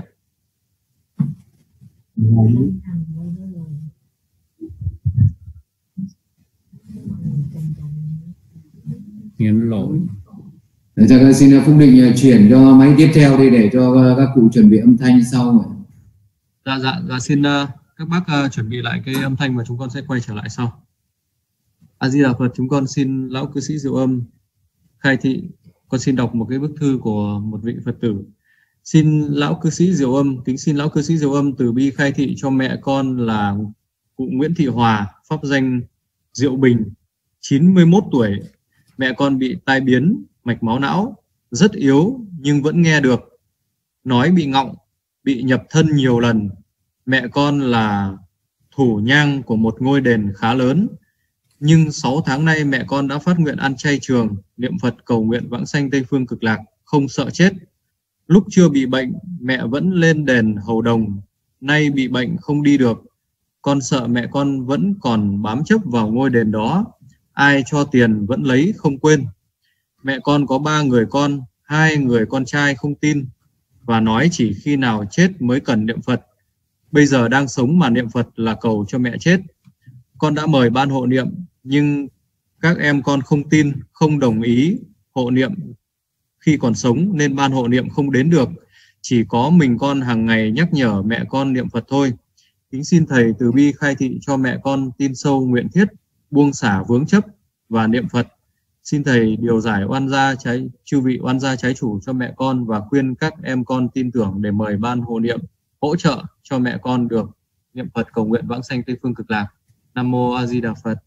Nghiền lỗi. Dạ, con xin Phúc Định chuyển cho máy tiếp theo đi để cho các cụ chuẩn bị âm thanh sau. Dạ, xin các bác chuẩn bị lại cái âm thanh mà chúng con sẽ quay trở lại sau. A Di Đà Phật, chúng con xin lão cư sĩ Diệu Âm khai thị. Con xin đọc một cái bức thư của một vị Phật tử. Xin lão cư sĩ Diệu Âm, kính xin lão cư sĩ Diệu Âm từ bi khai thị cho mẹ con là cụ Nguyễn Thị Hòa, pháp danh Diệu Bình, 91 tuổi. Mẹ con bị tai biến mạch máu não, rất yếu nhưng vẫn nghe được, nói bị ngọng, bị nhập thân nhiều lần. Mẹ con là thủ nhang của một ngôi đền khá lớn, nhưng 6 tháng nay mẹ con đã phát nguyện ăn chay trường, niệm Phật cầu nguyện vãng sanh Tây phương cực lạc, không sợ chết. Lúc chưa bị bệnh, mẹ vẫn lên đền hầu đồng, nay bị bệnh không đi được. Con sợ mẹ con vẫn còn bám chấp vào ngôi đền đó, ai cho tiền vẫn lấy không quên. Mẹ con có 3 người con, 2 người con trai không tin và nói chỉ khi nào chết mới cần niệm Phật. Bây giờ đang sống mà niệm Phật là cầu cho mẹ chết. Con đã mời ban hộ niệm, nhưng các em con không tin, không đồng ý hộ niệm khi còn sống nên ban hộ niệm không đến được. Chỉ có mình con hàng ngày nhắc nhở mẹ con niệm Phật thôi. Kính xin Thầy từ bi khai thị cho mẹ con tin sâu nguyện thiết, buông xả vướng chấp và niệm Phật. Xin Thầy điều giải chư vị oan gia trái chủ cho mẹ con và khuyên các em con tin tưởng để mời ban hộ niệm hỗ trợ cho mẹ con được niệm Phật cầu nguyện vãng sanh Tây phương cực lạc. Nam mô A Di Đà Phật.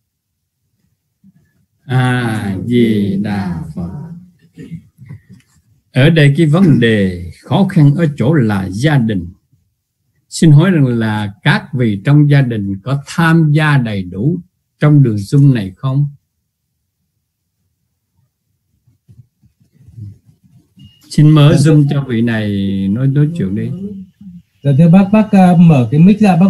A Di Đà Phật. Ở đây cái vấn đề khó khăn ở chỗ là gia đình. Xin hỏi rằng là các vị trong gia đình có tham gia đầy đủ trong đường Zoom này không? Xin mở zoom cho vị này nói chuyện đi. Dạ thưa bác mở cái mic ra, bác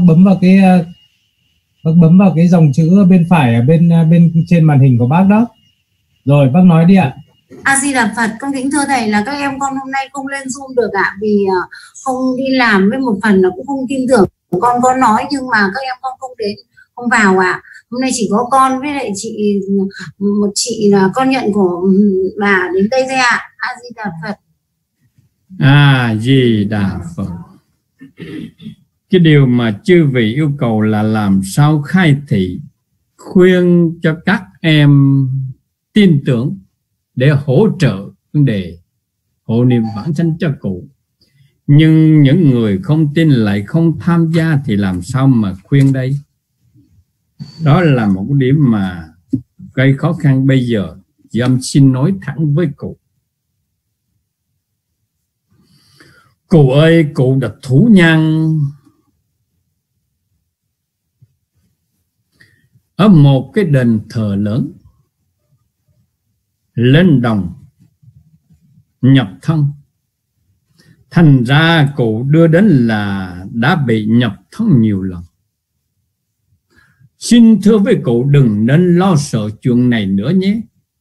bấm vào cái dòng chữ bên phải ở bên trên màn hình của bác đó. Rồi bác nói đi ạ. A Di Đà Phật, con kính thưa thầy là các em con hôm nay không lên Zoom được ạ, vì không đi làm, với một phần là cũng không tin tưởng con có nói, nhưng mà các em con không đến, không vào ạ. Hôm nay chỉ có con với lại một chị là con nhận của bà đến đây thôi ạ. A Di Đà Phật. A Di Đà Phật. Cái điều mà chư vị yêu cầu là làm sao khai thị, khuyên cho các em tin tưởng để hỗ trợ vấn đề hộ niệm vãng sanh cho cụ. Nhưng những người không tin lại không tham gia thì làm sao mà khuyên đây? Đó là một cái điểm mà gây khó khăn bây giờ. Dâm xin nói thẳng với cụ. Cụ ơi, cụ đã thủ nhang ở một cái đền thờ lớn, lên đồng nhập thân. Thành ra cụ đưa đến là đã bị nhập thân nhiều lần. Xin thưa với cụ đừng nên lo sợ chuyện này nữa nhé.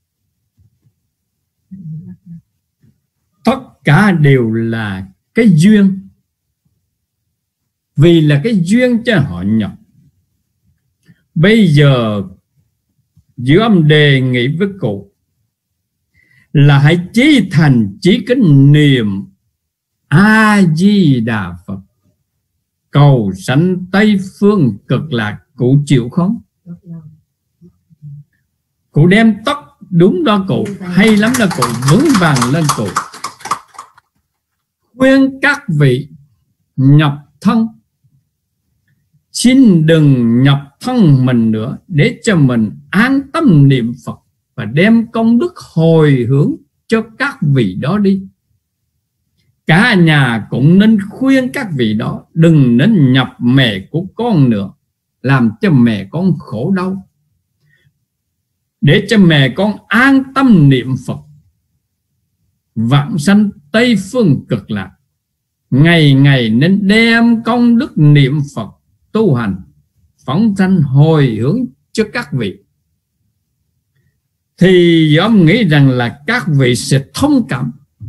Tất cả đều là cái duyên. Vì là cái duyên cho họ nhập. Bây giờ Diệu Âm đề nghị với cụ là hãy chí thành chí kính niệm A Di Đà Phật, cầu sanh Tây Phương Cực Lạc. Cụ chịu không? Cụ đem tóc đúng đó cụ, hay lắm đó cụ, vững vàng lên cụ. Khuyên các vị nhập thân, xin đừng nhập thân mình nữa, để cho mình an tâm niệm Phật và đem công đức hồi hướng cho các vị đó đi. Cả nhà cũng nên khuyên các vị đó đừng nên nhập mẹ của con nữa, làm cho mẹ con khổ đau, để cho mẹ con an tâm niệm Phật, vãng sanh Tây Phương Cực Lạc. Ngày ngày nên đem công đức niệm Phật tu hành, phóng sanh hồi hướng cho các vị. Thì ông nghĩ rằng là các vị sẽ thông cảm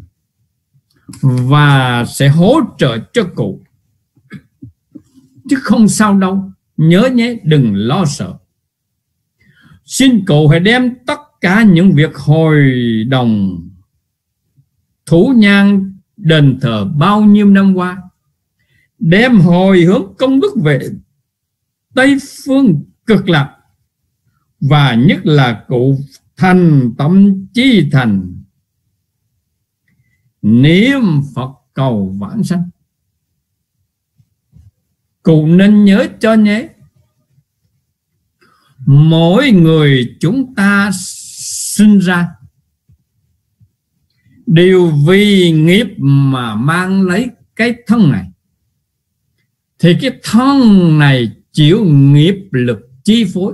và sẽ hỗ trợ cho cụ, chứ không sao đâu. Nhớ nhé, đừng lo sợ. Xin cụ hãy đem tất cả những việc hồi đồng thủ nhang đền thờ bao nhiêu năm qua, đem hồi hướng công đức về Tây Phương Cực Lạc. Và nhất là cụ thành tâm chí thành niệm Phật cầu vãng sanh. Cụ nên nhớ cho nhé, mỗi người chúng ta sinh ra đều vì nghiệp mà mang lấy cái thân này. Thì cái thân này chịu nghiệp lực chi phối.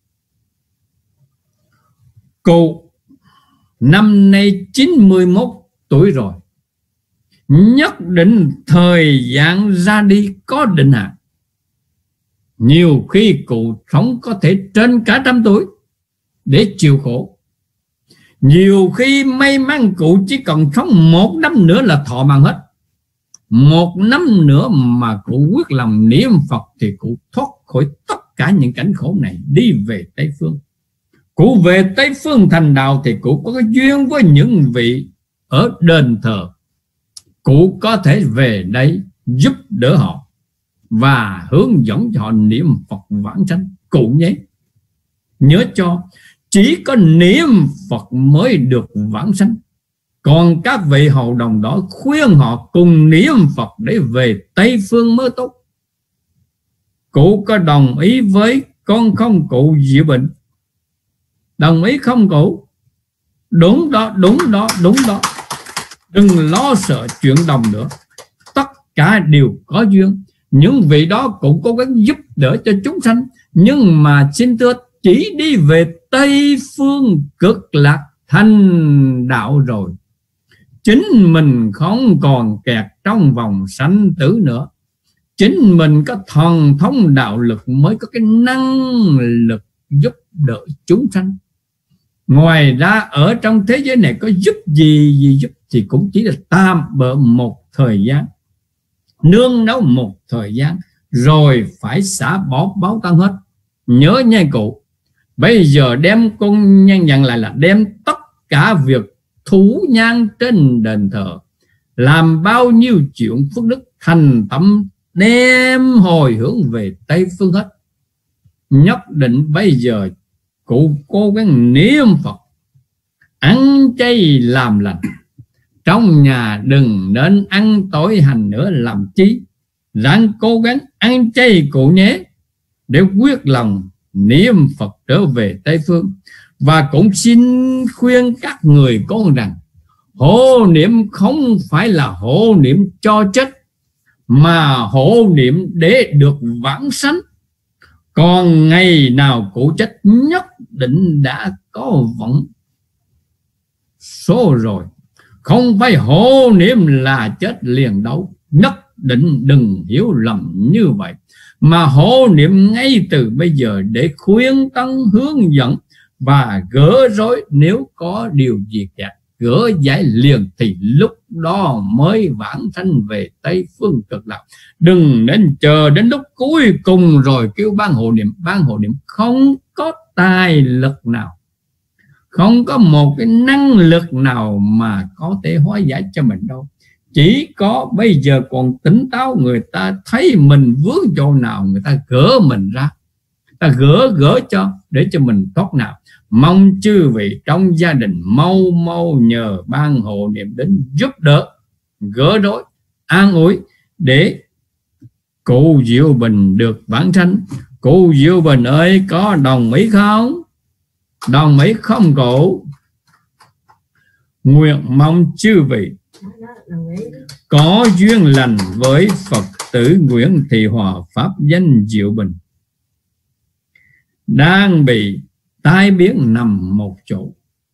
Cụ năm nay 91 tuổi rồi, nhất định thời gian ra đi có định hạn. Nhiều khi cụ sống có thể trên cả 100 tuổi để chịu khổ. Nhiều khi may mắn cụ chỉ cần sống 1 năm nữa là thọ mạng hết. 1 năm nữa mà cụ quyết lòng niệm Phật thì cụ thoát khỏi tất cả những cảnh khổ này, đi về Tây Phương. Cụ về Tây Phương thành đạo thì cụ có cái duyên với những vị ở đền thờ. Cụ có thể về đây giúp đỡ họ và hướng dẫn cho họ niệm Phật vãng sanh. Cụ nhé, nhớ cho, chỉ có niệm Phật mới được vãng sanh. Còn các vị hầu đồng đó khuyên họ cùng niệm Phật để về Tây Phương mới tốt. Cụ có đồng ý với con không cụ Diệu Bình? Đồng ý không cụ? Đúng đó, đúng đó, đúng đó. Đừng lo sợ chuyện đồng nữa. Tất cả đều có duyên. Những vị đó cũng cố gắng giúp đỡ cho chúng sanh, nhưng mà xin thưa, chỉ đi về Tây Phương Cực Lạc thành đạo rồi, chính mình không còn kẹt trong vòng sanh tử nữa. Chính mình có thần thông đạo lực mới có cái năng lực giúp đỡ chúng sanh. Ngoài ra ở trong thế giới này có giúp gì giúp thì cũng chỉ là tạm bợ một thời gian, nương náu một thời gian, rồi phải xả bỏ báo tăng hết. Nhớ nha cụ, bây giờ đem con nhân nhận lại là đem tất cả việc thủ nhang trên đền thờ, làm bao nhiêu chuyện phước đức thành tâm đem hồi hướng về Tây Phương hết. Nhất định bây giờ cụ cố gắng niệm Phật, ăn chay làm lành. Trong nhà đừng nên ăn tối hành nữa làm chi. Ráng cố gắng ăn chay cụ nhé, để quyết lòng niệm Phật trở về Tây Phương. Và cũng xin khuyên các người con rằng hộ niệm không phải là hộ niệm cho chết, mà hộ niệm để được vãng sanh. Còn ngày nào cụ chết nhất định đã có vận số rồi, không phải hộ niệm là chết liền đâu. Nhất định đừng hiểu lầm như vậy, mà hộ niệm ngay từ bây giờ để khuyên tấn hướng dẫn và gỡ rối. Nếu có điều gì kẹt, gỡ giải liền thì lúc đó mới vãng sanh về Tây Phương Cực Lạc. Đừng nên chờ đến lúc cuối cùng rồi kêu ban hộ niệm. Ban hộ niệm không có tài lực nào, không có một cái năng lực nào mà có thể hóa giải cho mình đâu. Chỉ có bây giờ còn tỉnh táo, người ta thấy mình vướng chỗ nào, người ta gỡ mình ra, ta gỡ cho để cho mình thoát nào. Mong chư vị trong gia đình mau mau nhờ ban hộ niệm đến giúp đỡ, gỡ rối, an ủi để cụ Diệu Bình được vãng sanh. Cụ Diệu Bình ơi, có đồng ý không? Đồng ý không cụ? Nguyện mong chư vị có duyên lành với Phật tử Nguyễn Thị Hòa pháp danh Diệu Bình, đang bị tai biến nằm một chỗ,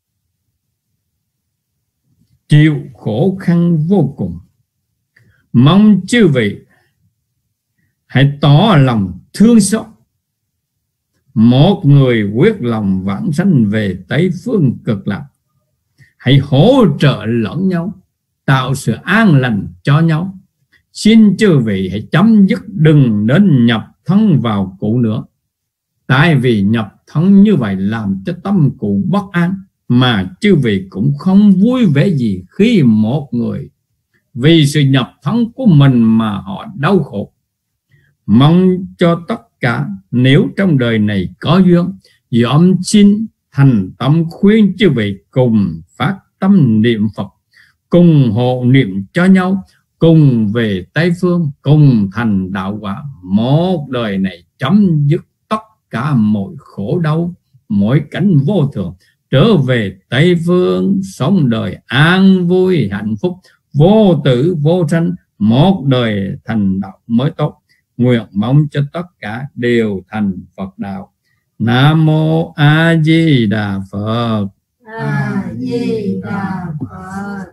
chịu khổ khăn vô cùng. Mong chư vị hãy tỏ lòng thương xót, một người quyết lòng vãng sanh về Tây Phương Cực Lạc. Hãy hỗ trợ lẫn nhau, tạo sự an lành cho nhau. Xin chư vị hãy chấm dứt, đừng nên nhập thân vào cụ nữa. Tại vì nhập thân như vậy làm cho tâm cụ bất an, mà chư vị cũng không vui vẻ gì khi một người vì sự nhập thân của mình mà họ đau khổ. Mong cho tất cả nếu trong đời này có duyên, dõm xin thành tâm khuyên chư vị cùng phát tâm niệm Phật, cùng hộ niệm cho nhau, cùng về Tây Phương, cùng thành đạo quả. Một đời này chấm dứt tất cả mọi khổ đau, mọi cảnh vô thường, trở về Tây Phương sống đời an vui hạnh phúc, vô tử vô sanh, một đời thành đạo mới tốt. Nguyện mong cho tất cả đều thành Phật đạo. Nam mô A Di Đà Phật. A Di Đà Phật.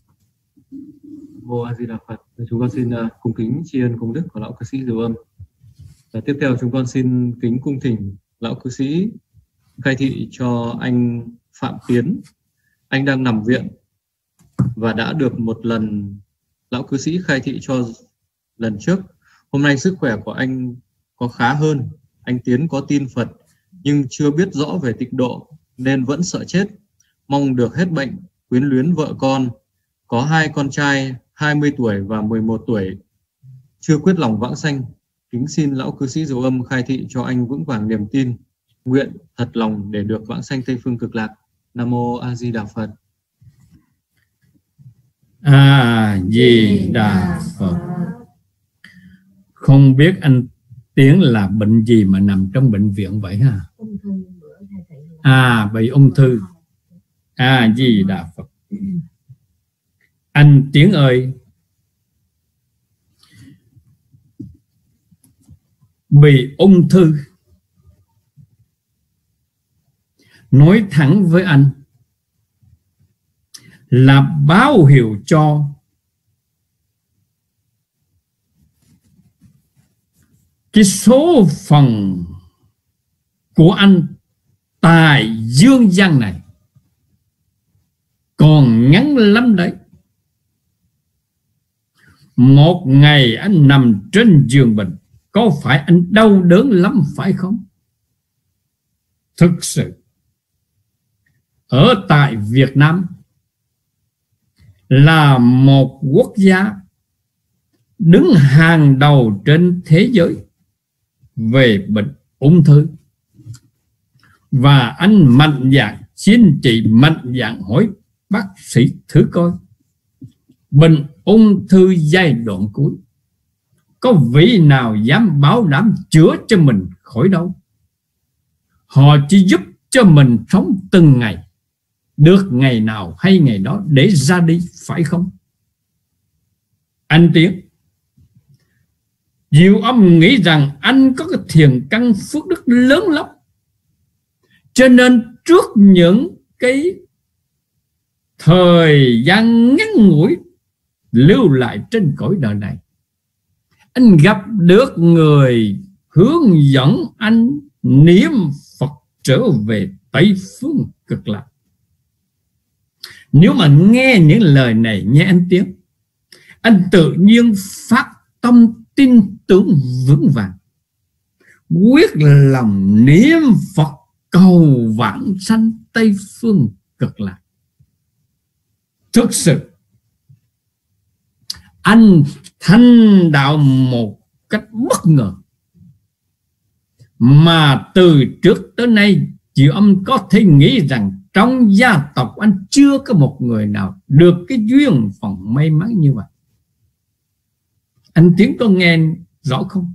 Mô A Di Đà Phật. Chúng con xin cung kính tri ân công đức của lão cư sĩ Diệu Âm. Và tiếp theo chúng con xin kính cung thỉnh lão cư sĩ khai thị cho anh Phạm Tiến. Anh đang nằm viện và đã được một lần lão cư sĩ khai thị cho lần trước. Hôm nay sức khỏe của anh có khá hơn. Anh Tiến có tin Phật nhưng chưa biết rõ về tịnh độ nên vẫn sợ chết, mong được hết bệnh, quyến luyến vợ con. Có 2 con trai 20 tuổi và 11 tuổi, chưa quyết lòng vãng sanh. Kính xin lão cư sĩ Diệu Âm khai thị cho anh vững vàng niềm tin, nguyện thật lòng để được vãng sanh Tây Phương Cực Lạc. Nam mô A Di Đà Phật. A Di Đà Phật. Không biết anh Tiến là bệnh gì mà nằm trong bệnh viện vậy ha? Bị ung thư. A Di Đà Phật. Anh Tiến ơi, bị ung thư, nói thẳng với anh là báo hiệu cho cái số phận của anh tại dương gian này còn ngắn lắm đấy. Một ngày anh nằm trên giường bệnh, có phải anh đau đớn lắm phải không? Thực sự ở tại Việt Nam là một quốc gia đứng hàng đầu trên thế giới về bệnh ung thư, và anh mạnh dạn, xin chị mạnh dạn hỏi bác sĩ thử coi, bệnh ung thư giai đoạn cuối có vị nào dám bảo đảm chữa cho mình khỏi đâu? Họ chỉ giúp cho mình sống từng ngày, được ngày nào hay ngày đó để ra đi, phải không? Anh Tiến, Diệu Âm nghĩ rằng anh có cái thiền căn phước đức lớn lắm, cho nên trước những cái thời gian ngắn ngủi lưu lại trên cõi đời này, anh gặp được người hướng dẫn anh niệm Phật trở về Tây Phương Cực Lạc. Nếu mà nghe những lời này, nghe anh Tiến, anh tự nhiên phát tâm tin tưởng vững vàng, quyết lòng niệm Phật cầu vãng sanh Tây Phương Cực Lạc. Thực sự anh thành đạo một cách bất ngờ mà từ trước tới nay Diệu Âm có thể nghĩ rằng trong gia tộc anh chưa có một người nào được cái duyên phận may mắn như vậy. Anh Tiến có nghe rõ không?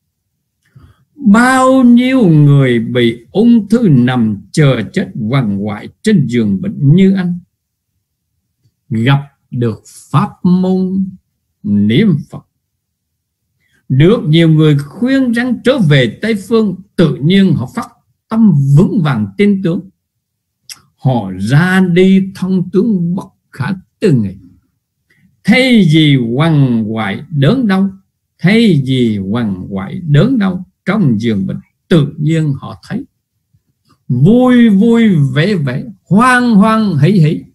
Bao nhiêu người bị ung thư nằm chờ chết quằn quại trên giường bệnh như anh, gặp được pháp môn niệm Phật, được nhiều người khuyên rằng trở về Tây Phương, tự nhiên họ phát tâm vững vàng tin tưởng, họ ra đi thông tướng bất khả tư nghị. Thay vì quằn quại đớn đau, thay vì quằn quại đớn đau trong giường bệnh, tự nhiên họ thấy vui vui vẻ vẻ, hoan hoan hỷ hỷ,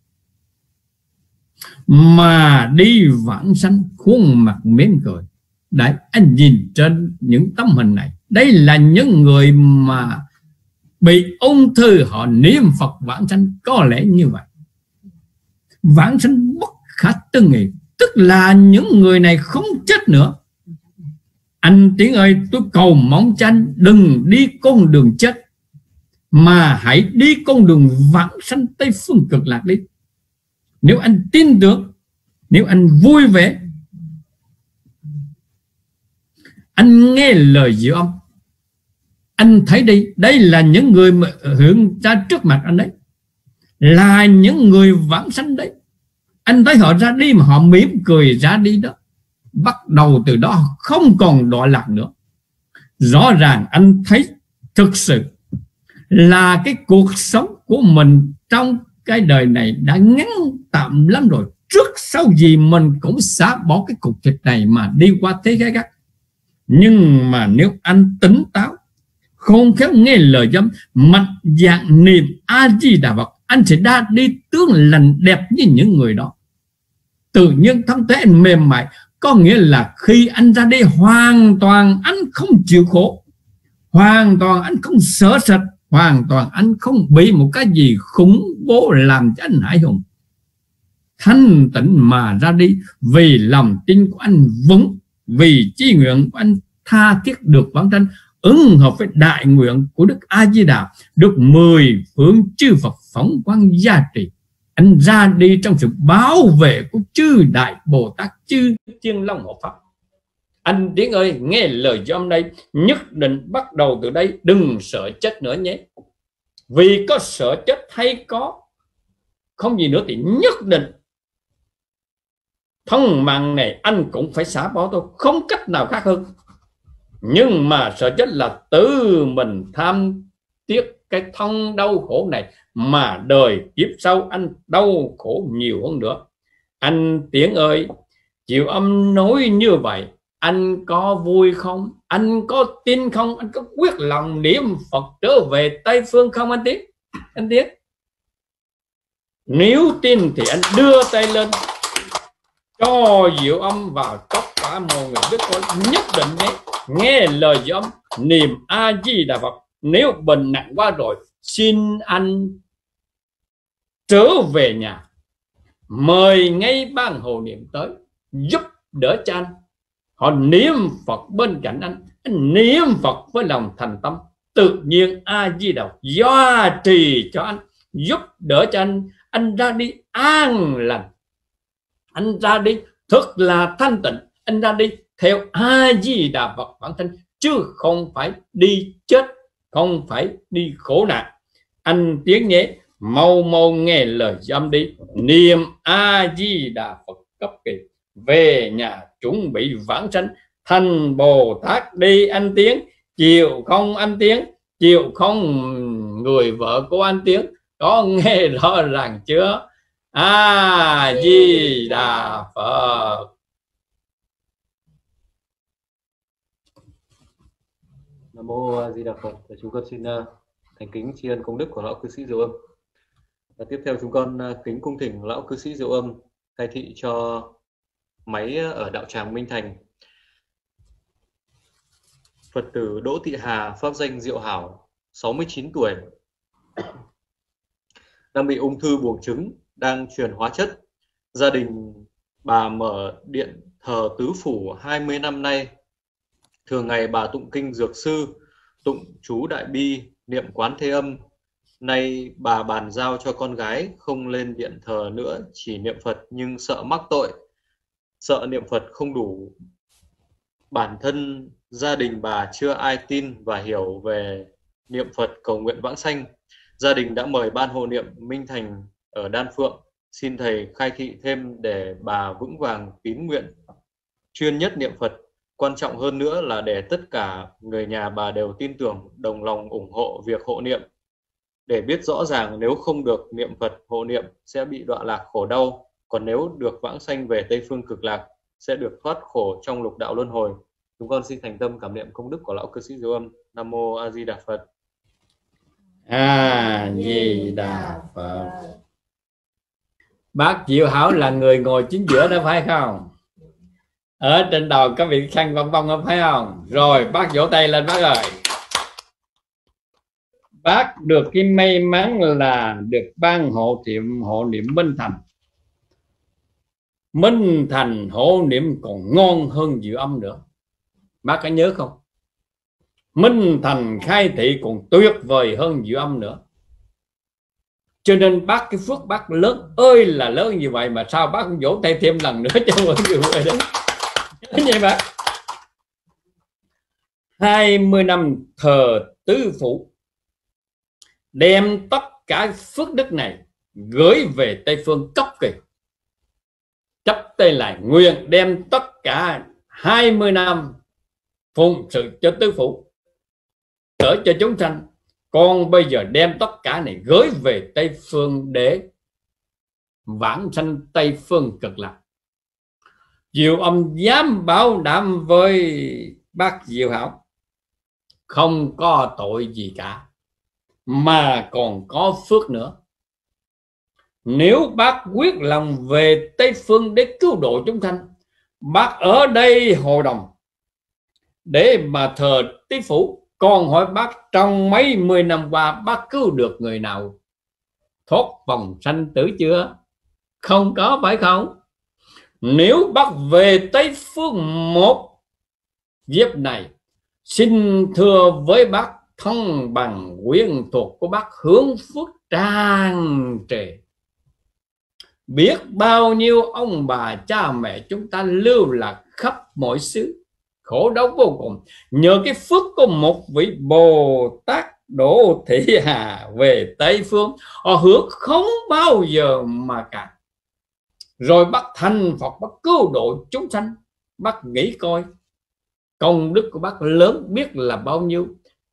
mà đi vãng sanh khuôn mặt mỉm cười. Đấy, anh nhìn trên những tấm hình này, đây là những người mà bị ung thư, họ niệm Phật vãng sanh có lẽ như vậy. Vãng sanh bất khả tư nghị, tức là những người này không chết nữa. Anh Tiến ơi, tôi cầu mong cho anh đừng đi con đường chết, mà hãy đi con đường vãng sanh Tây Phương Cực Lạc đi. Nếu anh tin tưởng, nếu anh vui vẻ, anh nghe lời Diệu Âm, anh thấy đi, đây là những người mà hướng ra trước mặt anh đấy, là những người vãng sanh đấy. Anh thấy họ ra đi mà họ mỉm cười ra đi đó. Bắt đầu từ đó không còn đọa lạc nữa. Rõ ràng anh thấy thực sự là cái cuộc sống của mình trong cái đời này đã ngắn tạm lắm rồi. Trước sau gì mình cũng xả bỏ cái cục thịt này mà đi qua thế giới khác. Nhưng mà nếu anh tỉnh táo, không khéo nghe lời dâm, mạnh dạn niệm A Di Đà Phật, anh sẽ ra đi tướng lành đẹp như những người đó. Tự nhiên thân thể anh mềm mại, có nghĩa là khi anh ra đi hoàn toàn anh không chịu khổ, hoàn toàn anh không sợ sệt, hoàn toàn anh không bị một cái gì khủng bố làm cho anh hãi hùng. Thanh tịnh mà ra đi, vì lòng tin của anh vững, vì chí nguyện của anh tha thiết được vãng sanh, ứng hợp với đại nguyện của Đức A Di Đà, được 10 phương chư Phật phóng quang gia trì. Anh ra đi trong sự bảo vệ của chư Đại Bồ Tát, chư Thiên Long Hộ Pháp. Anh Tiến ơi, nghe lời cho ông đây, nhất định bắt đầu từ đây đừng sợ chết nữa nhé. Vì có sợ chết hay có không gì nữa thì nhất định thân mạng này anh cũng phải xả bỏ thôi, không cách nào khác hơn. Nhưng mà sợ chết là tự mình tham tiếc cái thân đau khổ này, mà đời kiếp sau anh đau khổ nhiều hơn nữa. Anh Tiến ơi, Diệu Âm nói như vậy, anh có vui không? Anh có tin không? Anh có quyết lòng niệm Phật trở về Tây Phương không anh Tiến? Anh Tiến, nếu tin thì anh đưa tay lên cho Diệu Âm vào tất cả mọi người biết có nhất định nghe lời Diệu Âm niệm A Di Đà Phật. Nếu bệnh nặng quá rồi, xin anh trở về nhà, mời ngay ban hộ niệm tới giúp đỡ cho anh. Họ niệm Phật bên cạnh anh niệm Phật với lòng thành tâm, tự nhiên A Di Đà gia trì cho anh, giúp đỡ cho anh ra đi an lành, anh ra đi thật là thanh tịnh, anh ra đi theo A Di Đà Phật bản thân, chứ không phải đi chết, không phải đi khổ nạn. Anh Tiến nhé, mau mau nghe lời Âm đi, niệm A Di Đà Phật cấp kỳ, về nhà chuẩn bị vãng sanh thành Bồ Tát đi anh Tiến. Chịu không anh Tiến? Chịu không người vợ của anh Tiến? Có nghe rõ ràng chưa? A Di Đà Phật. Nam mô A Di Đà Phật. Chúng con xin thành kính tri ân công đức của lão cư sĩ Diệu Âm. Và tiếp theo chúng con kính cung thỉnh lão cư sĩ Diệu Âm khai thị cho máy ở đạo tràng Minh Thành. Phật tử Đỗ Thị Hà, pháp danh Diệu Hảo, 69 tuổi, đang bị ung thư buồng trứng, đang truyền hóa chất. Gia đình bà mở điện thờ tứ phủ 20 năm nay. Thường ngày bà tụng kinh Dược Sư, tụng chú Đại Bi, niệm Quán Thế Âm. Nay bà bàn giao cho con gái không lên điện thờ nữa, chỉ niệm Phật, nhưng sợ mắc tội, sợ niệm Phật không đủ. Bản thân gia đình bà chưa ai tin và hiểu về niệm Phật cầu nguyện vãng sanh. Gia đình đã mời ban hộ niệm Minh Thành ở Đan Phượng, xin thầy khai thị thêm để bà vững vàng tín nguyện chuyên nhất niệm Phật. Quan trọng hơn nữa là để tất cả người nhà bà đều tin tưởng, đồng lòng ủng hộ việc hộ niệm, để biết rõ ràng nếu không được niệm Phật hộ niệm sẽ bị đọa lạc khổ đau, còn nếu được vãng sanh về Tây Phương Cực Lạc sẽ được thoát khổ trong lục đạo luân hồi. Chúng con xin thành tâm cảm niệm công đức của lão cư sĩ Diệu Âm. Nam mô A Di Đà Phật. A Di Đà Phật. Bác Diệu Hảo là người ngồi chính giữa đó phải không? Ở trên đầu có vị khăn bông bông không phải không? Rồi bác vỗ tay lên bác ơi. Bác được cái may mắn là được ban hộ niệm Minh Thành. Minh Thành hộ niệm còn ngon hơn Diệu Âm nữa. Bác có nhớ không? Minh Thành khai thị còn tuyệt vời hơn Diệu Âm nữa. Cho nên bác cái phước bác lớn ơi là lớn như vậy, mà sao bác không vỗ tay thêm lần nữa cho mọi người đấy. Vậy bác 20 năm thờ tứ phủ, đem tất cả phước đức này gửi về Tây Phương cấp kỳ, chấp tay lại nguyện đem tất cả 20 năm phụng sự cho tứ phủ, đỡ cho chúng sanh. Con bây giờ đem tất cả này gửi về Tây Phương để vãng sanh Tây Phương Cực Lạc. Diệu Âm dám bảo đảm với bác Diệu Hảo không có tội gì cả, mà còn có phước nữa. Nếu bác quyết lòng về Tây Phương để cứu độ chúng sanh, bác ở đây hội đồng để mà thờ tứ phủ. Con hỏi bác, trong mấy mươi năm qua bác cứu được người nào thoát vòng sanh tử chưa? Không có phải không? Nếu bác về Tây Phương một kiếp này, xin thưa với bác, thân bằng quyến thuộc của bác hướng phước tràn trề. Biết bao nhiêu ông bà cha mẹ chúng ta lưu lạc khắp mọi xứ, khổ đau vô cùng. Nhờ cái phước của một vị Bồ Tát Đỗ Thị Hà về Tây Phương, họ hưởng không bao giờ mà cả. Rồi bác thành Phật, bác cứu độ chúng sanh. Bác nghĩ coi công đức của bác lớn biết là bao nhiêu.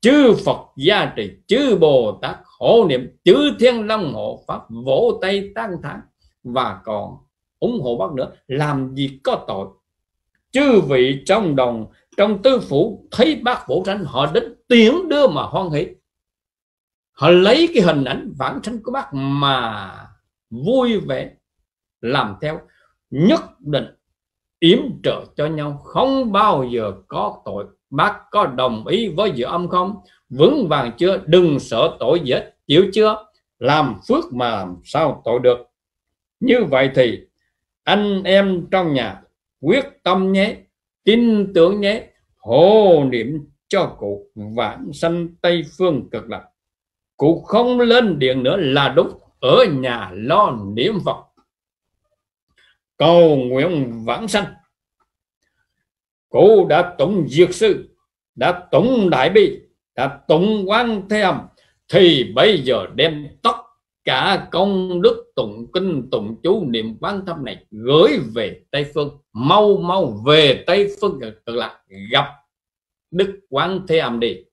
chư Phật gia trì, chư Bồ Tát hộ niệm, chư Thiên Long hộ pháp vỗ tay tán thán và còn ủng hộ bác nữa. Làm gì có tội. Chư vị trong đồng, trong tư phủ thấy bác vỗ tranh, họ đến tiễn đưa mà hoan hỷ. Họ lấy cái hình ảnh vãng sanh của bác mà vui vẻ làm theo, nhất định yểm trợ cho nhau, không bao giờ có tội. Bác có đồng ý với Diệu Âm không? Vững vàng chưa? Đừng sợ tội gì hết, chịu chưa? Làm phước mà làm sao tội được. Như vậy thì anh em trong nhà quyết tâm nhé, tin tưởng nhé, hộ niệm cho cụ vãng sanh Tây Phương Cực Lạc. Cụ không lên điện nữa là đúng, ở nhà lo niệm Phật cầu nguyện vãng sanh. Cụ đã tụng Dược Sư, đã tụng Đại Bi, đã tụng Quán Thế Âm, thì bây giờ đem tất cả công đức tụng kinh tụng chú niệm Quán Thâm này gửi về Tây Phương. Mau mau về Tây Phương Cực Lạc gặp Đức Quán Thế Âm đi.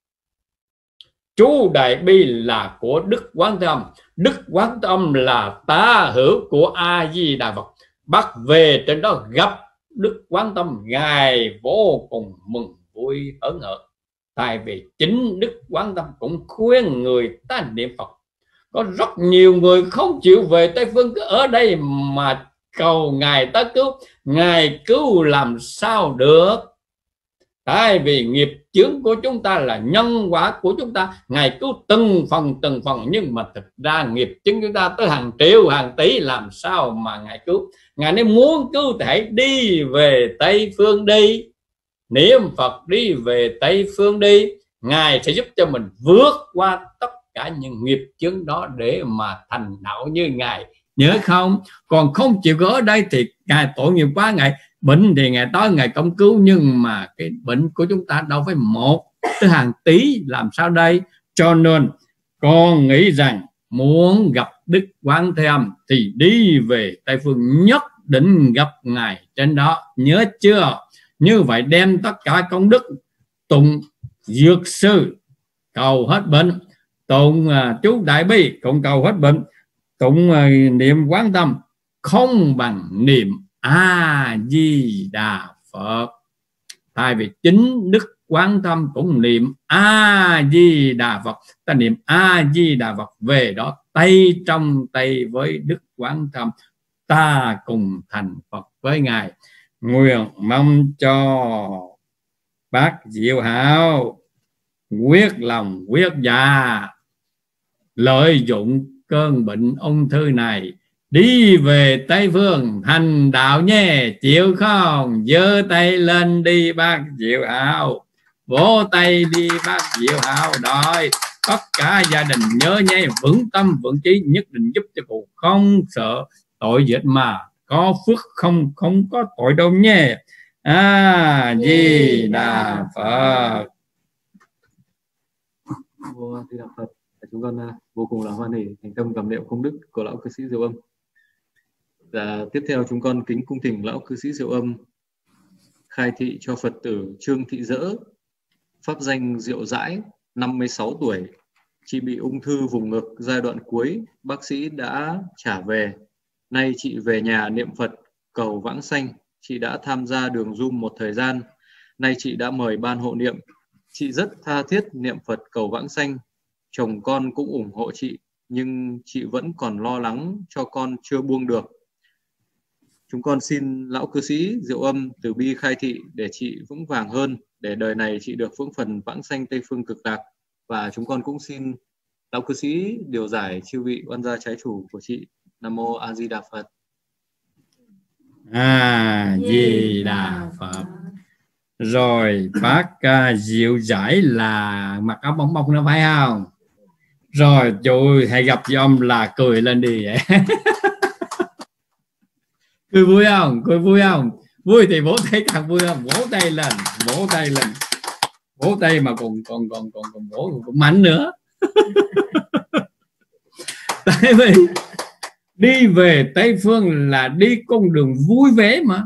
Chú Đại Bi là của Đức Quán Thế Âm, Đức Quán Thế Âm là tá hữu của A Di Đà Phật. Bác về trên đó gặp Đức Quán Thế Âm, ngài vô cùng mừng vui hớn hở. Tại vì chính Đức Quán Thế Âm cũng khuyên người ta niệm Phật. Có rất nhiều người không chịu về Tây Phương, cứ ở đây mà cầu ngài ta cứu. Ngài cứu làm sao được? Tại vì nghiệp chướng của chúng ta là nhân quả của chúng ta. Ngài cứu từng phần, nhưng mà thực ra nghiệp chướng chúng ta tới hàng triệu hàng tỷ, làm sao mà ngài cứu? Ngài nếu muốn cứu thì hãy đi về Tây Phương đi, niệm Phật đi về Tây Phương đi. Ngài sẽ giúp cho mình vượt qua tất cả những nghiệp chướng đó để mà thành đạo như ngài, nhớ không? Còn không chịu ở đây thì ngài tội nghiệp quá. Ngài bệnh thì ngài tới ngài công cứu, nhưng mà cái bệnh của chúng ta đâu phải một tới hàng tỷ, làm sao đây? Cho nên con nghĩ rằng muốn gặp Đức Quán Thế Âm thì đi về Tây Phương, nhất định gặp ngài trên đó, nhớ chưa? Như vậy đem tất cả công đức tụng Dược Sư cầu hết bệnh, tụng chú Đại Bi cũng cầu hết bệnh, tụng niệm Quán Tâm không bằng niệm A Di Đà Phật. Tại vì chính Đức Quán Tâm cũng niệm A Di Đà Phật. Ta niệm A Di Đà Phật về đó tay trong tay với Đức Quán Tâm, ta cùng thành Phật với ngài. Nguyện mong cho bác Diệu Hảo quyết lòng quyết dạ, lợi dụng cơn bệnh ung thư này đi về Tây Phương thành đạo nhé, chịu không? Giơ tay lên đi bác Diệu Hảo, vỗ tay đi bác Diệu Hảo. Rồi tất cả gia đình nhớ nhé, vững tâm vững chí, nhất định giúp cho cụ không sợ tội gì mà có phước, không có tội đâu nhé. A Di Đà Phật. Vô Di Đà Phật. Chúng con vô cùng là hoan hỉ thành tâm cảm niệm công đức của lão cư sĩ Diệu Âm. Tiếp theo chúng con kính cung thỉnh lão cư sĩ Diệu Âm khai thị cho Phật tử Trương Thị Dỡ, pháp danh Diệu Dãi, 56 tuổi. Chị bị ung thư vùng ngực giai đoạn cuối, bác sĩ đã trả về. Nay chị về nhà niệm Phật cầu vãng sanh. Chị đã tham gia đường Zoom một thời gian. Nay chị đã mời ban hộ niệm. Chị rất tha thiết niệm Phật cầu vãng sanh. Chồng con cũng ủng hộ chị, nhưng chị vẫn còn lo lắng cho con chưa buông được. Chúng con xin lão cư sĩ Diệu Âm từ bi khai thị để chị vững vàng hơn, để đời này chị được phước phần vãng sanh Tây Phương Cực Lạc. Và chúng con cũng xin lão cư sĩ điều giải chư vị oan gia trái chủ của chị. Nam mô A Di Đà Phật. A Di Đà Phật. Rồi bác Diệu Giải là mặc áo bông bông nó phải không? Rồi chú hãy gặp với ông là cười lên đi vậy. Cười vui không? Cười vui không? Vui thì vỗ tay càng vui không? Vỗ tay lên, vỗ tay lên, vỗ tay mà còn vỗ còn mạnh nữa. Tại vì đi về Tây Phương là đi con đường vui vẻ mà,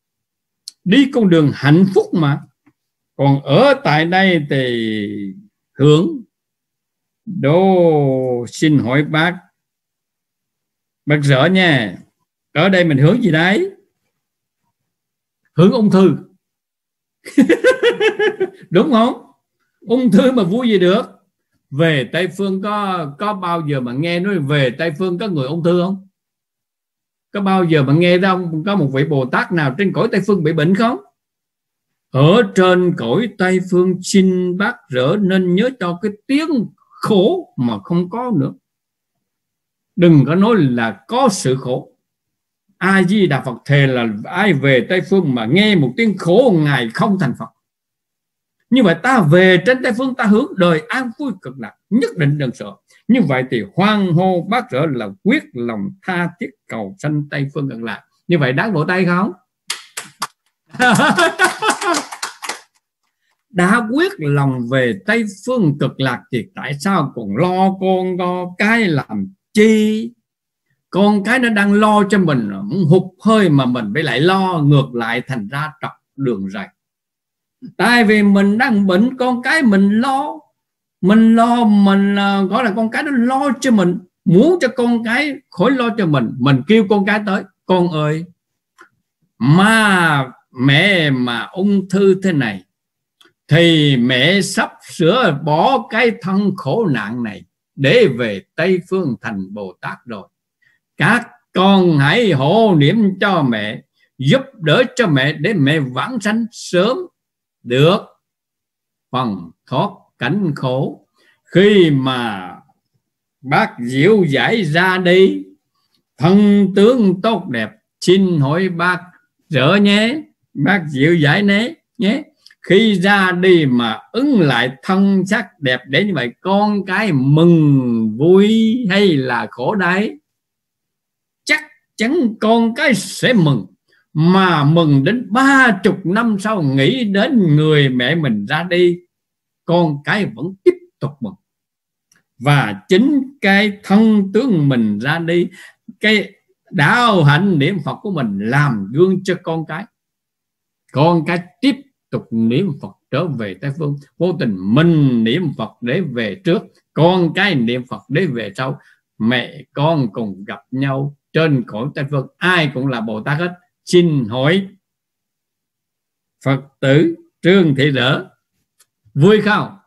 đi con đường hạnh phúc mà. Còn ở tại đây thì hướng xin hỏi bác Rỡ nha, ở đây mình hướng gì đấy? Hướng ung thư. Đúng không? Ung thư mà vui gì được? Về Tây Phương có bao giờ mà nghe nói về Tây Phương có người ung thư không? Có bao giờ mà nghe không có một vị Bồ Tát nào trên cõi Tây Phương bị bệnh không? Ở trên cõi Tây Phương xin bác Rỡ nên nhớ cho cái tiếng khổ mà không có nữa. Đừng có nói là có sự khổ. A Di Đà Phật thề là ai về Tây Phương mà nghe một tiếng khổ ngài không thành Phật. Như vậy ta về trên Tây Phương, ta hướng đời an vui cực lạc, nhất định đừng sợ. Như vậy thì hoan hô bác Rỡ là quyết lòng tha thiết cầu sanh Tây Phương cực lạc. Như vậy đáng vỗ tay không? Đã quyết lòng về Tây Phương cực lạc thì tại sao còn lo con cái làm chi? Con cái nó đang lo cho mình hụt hơi mà mình phải lại lo ngược lại, thành ra trật đường rạch. Tại vì mình đang bệnh, con cái mình gọi là con cái nó lo cho mình, muốn cho con cái khỏi lo cho mình kêu con cái tới: con ơi, mà mẹ mà ung thư thế này thì mẹ sắp sửa bỏ cái thân khổ nạn này để về Tây Phương thành Bồ Tát rồi. Các con hãy hộ niệm cho mẹ, giúp đỡ cho mẹ để mẹ vãng sanh sớm được phần thoát cảnh khổ. Khi mà bác Diệu giải ra đi, thân tướng tốt đẹp, xin hỏi bác Rỡ nhé, bác Diệu giải nhé. Khi ra đi mà ứng lại thân sắc đẹp để như vậy, con cái mừng vui hay là khổ đấy? Chắc chắn con cái sẽ mừng, mà mừng đến 30 năm sau nghĩ đến người mẹ mình ra đi, con cái vẫn tiếp tục mừng. Và chính cái thân tướng mình ra đi, cái đạo hạnh niệm Phật của mình làm gương cho con cái tiếp tục niệm Phật trở về Tây Phương. Vô tình mình niệm Phật để về trước, con cái niệm Phật để về sau, mẹ con cùng gặp nhau trên cõi Tây Phương, ai cũng là Bồ Tát hết. Xin hỏi Phật tử Trương Thị Rỡ vui không?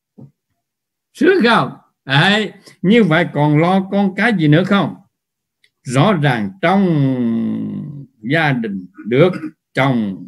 Sướng không? Đấy, như vậy còn lo con cái gì nữa không? Rõ ràng trong gia đình được chồng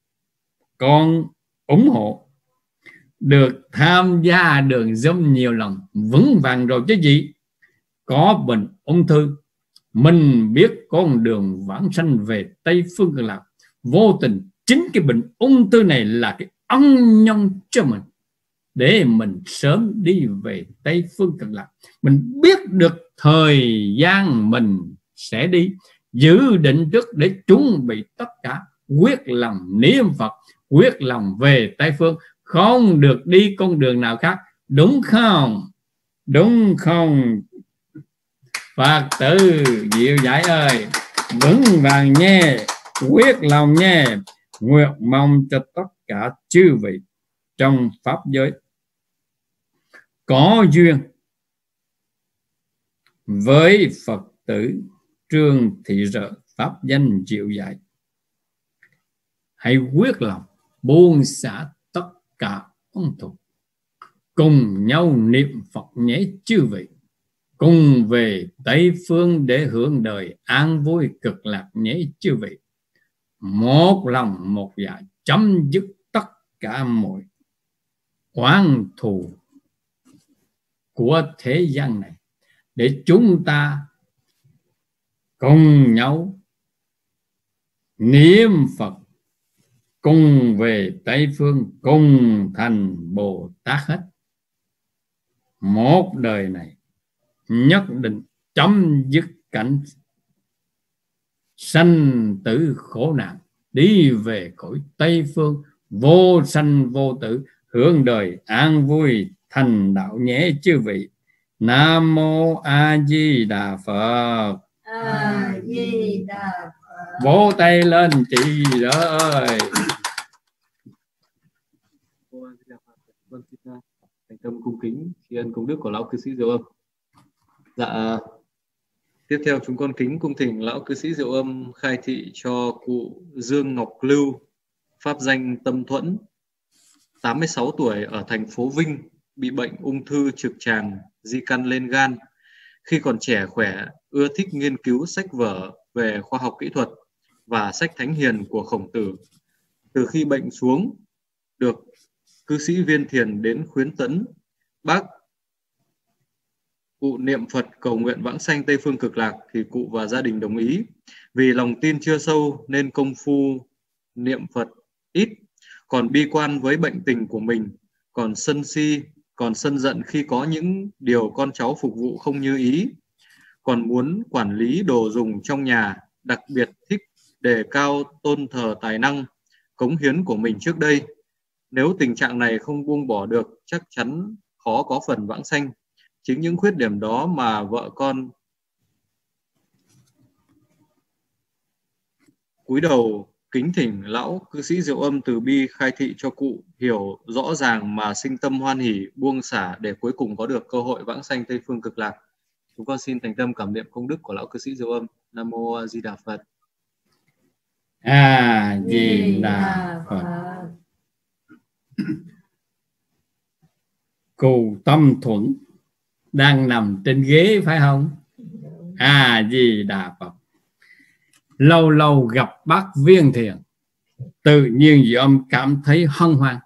con ủng hộ, được tham gia đường dâm nhiều lần, vững vàng rồi chứ gì. Có bệnh ung thư, mình biết con đường vãng sanh về Tây Phương cực lạc. Vô tình chính cái bệnh ung thư này là cái ân nhân cho mình, để mình sớm đi về Tây Phương cực lạc. Mình biết được thời gian mình sẽ đi, dự định trước để chuẩn bị tất cả, quyết lòng niệm Phật, quyết lòng về Tây Phương, không được đi con đường nào khác. Đúng không? Đúng không Phật tử Diệu Giải ơi? Vững vàng nhé, quyết lòng nhé. Nguyện mong cho tất cả chư vị trong pháp giới có duyên với Phật tử Trương Thị Rỡ pháp danh Diệu Giải, hãy quyết lòng buông xả tất cả ân thù, cùng nhau niệm Phật nhé chư vị, cùng về Tây Phương để hưởng đời an vui cực lạc nhé chư vị. Một lòng một dạ chấm dứt tất cả mọi oán thù của thế gian này, để chúng ta cùng nhau niệm Phật, cùng về Tây Phương, cùng thành Bồ Tát hết. Một đời này nhất định chấm dứt cảnh sanh tử khổ nạn, đi về cõi Tây Phương vô sanh vô tử, hưởng đời an vui thành đạo nhé chư vị. Nam mô A Di Đà Phật. A Di Đà Phật. Vỗ tay lên chị ơi. Con xin tâm cung kính tri ân công đức của lão cư sĩ Diệu Âm. Dạ, tiếp theo chúng con kính cung thỉnh lão cư sĩ Diệu Âm khai thị cho cụ Dương Ngọc Lưu, pháp danh Tâm Thuẫn, 86 tuổi, ở thành phố Vinh, bị bệnh ung thư trực tràng di căn lên gan. Khi còn trẻ khỏe, ưa thích nghiên cứu sách vở về khoa học kỹ thuật và sách Thánh Hiền của Khổng Tử. Từ khi bệnh xuống, được cư sĩ Viên Thiền đến khuyến tấn bác cụ niệm Phật cầu nguyện vãng sanh Tây Phương Cực Lạc, thì cụ và gia đình đồng ý. Vì lòng tin chưa sâu nên công phu niệm Phật ít, còn bi quan với bệnh tình của mình, còn sân si, còn sân giận khi có những điều con cháu phục vụ không như ý, còn muốn quản lý đồ dùng trong nhà, đặc biệt thích đề cao tôn thờ tài năng, cống hiến của mình trước đây. Nếu tình trạng này không buông bỏ được, chắc chắn khó có phần vãng sanh. Chính những khuyết điểm đó mà vợ con cúi đầu kính thỉnh lão cư sĩ Diệu Âm từ bi khai thị cho cụ hiểu rõ ràng mà sinh tâm hoan hỷ buông xả, để cuối cùng có được cơ hội vãng sanh Tây Phương Cực Lạc. Chúng con xin thành tâm cảm niệm công đức của lão cư sĩ Diệu Âm. Nam mô A Di Đà Phật. A Di Đà Phật. Cụ Tâm Thuẫn đang nằm trên ghế phải không? A Di Đà Phật. Lâu lâu gặp bác Viên Thiền, tự nhiên Diệu Âm cảm thấy hân hoan.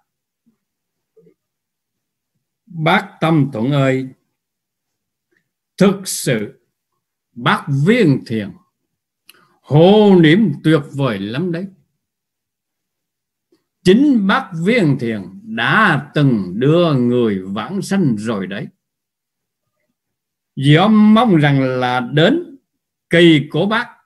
Bác Tâm Thuẫn ơi, thực sự bác Viên Thiền hộ niệm tuyệt vời lắm đấy. Chính bác Viên Thiền đã từng đưa người vãng sanh rồi đấy. Diệu Âm mong rằng là đến kỳ của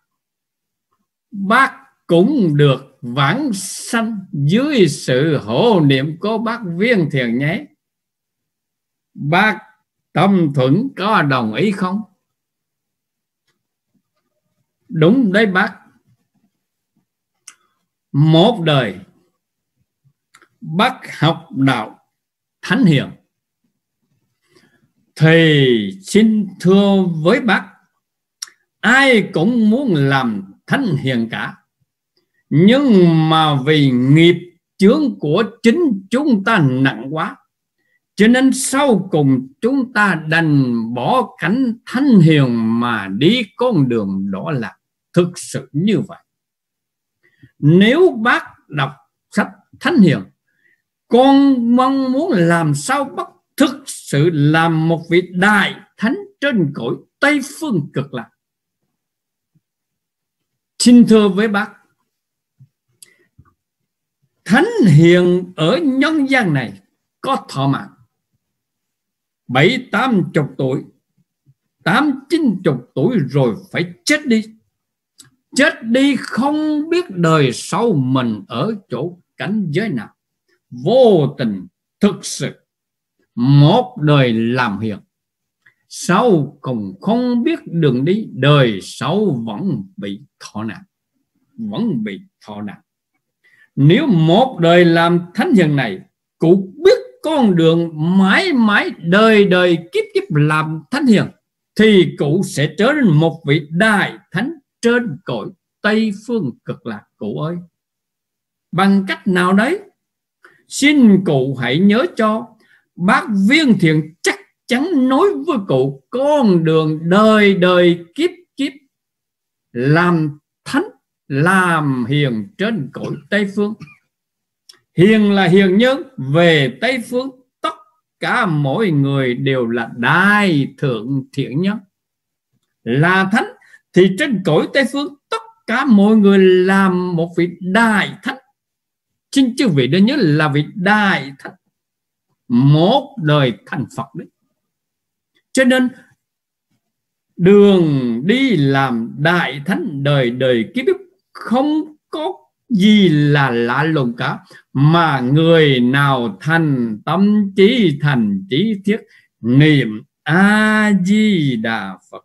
bác cũng được vãng sanh dưới sự hộ niệm của bác Viên Thiền nhé. Bác Tâm Thuẫn có đồng ý không? Đúng đấy bác. Một đời bác học đạo Thánh Hiền, thì xin thưa với bác, ai cũng muốn làm Thánh Hiền cả, nhưng mà vì nghiệp chướng của chính chúng ta nặng quá, cho nên sau cùng chúng ta đành bỏ cảnh Thánh Hiền mà đi con đường đỏ lạc. Thực sự như vậy. Nếu bác đọc sách Thánh Hiền, con mong muốn làm sao bác thực sự làm một vị đại thánh trên cõi Tây Phương Cực Lạc. Xin thưa với bác, Thánh Hiền ở nhân gian này có thọ mạng 70-80 tuổi, 80-90 tuổi rồi phải chết đi. Chết đi không biết đời sau mình ở chỗ cảnh giới nào. Vô tình thực sự một đời làm hiền, sau cùng không biết đường đi, đời sau vẫn bị thọ nạn, vẫn bị thọ nạn. Nếu một đời làm thánh hiền này, cụ biết con đường mãi mãi đời đời kiếp kiếp làm thánh hiền, thì cụ sẽ trở nên một vị đại thánh trên cõi Tây Phương Cực Lạc cụ ơi. Bằng cách nào đấy? Xin cụ hãy nhớ cho, bác Viên Thiền chắc chắn nói với cụ con đường đời đời kiếp kiếp làm thánh, làm hiền trên cõi Tây Phương. Hiền là hiền nhân, về Tây Phương tất cả mỗi người đều là đại thượng thiện nhân. Là thánh thì trên cõi Tây Phương tất cả mọi người làm một vị đại thánh. Xin chư vị nên nhớ là vị đại thánh, một đời thành Phật đấy. Cho nên đường đi làm đại thánh đời đời kiếp kiếp không có gì là lạ lùng cả, mà người nào thành tâm trí, thành trí thiết, niệm A Di Đà Phật,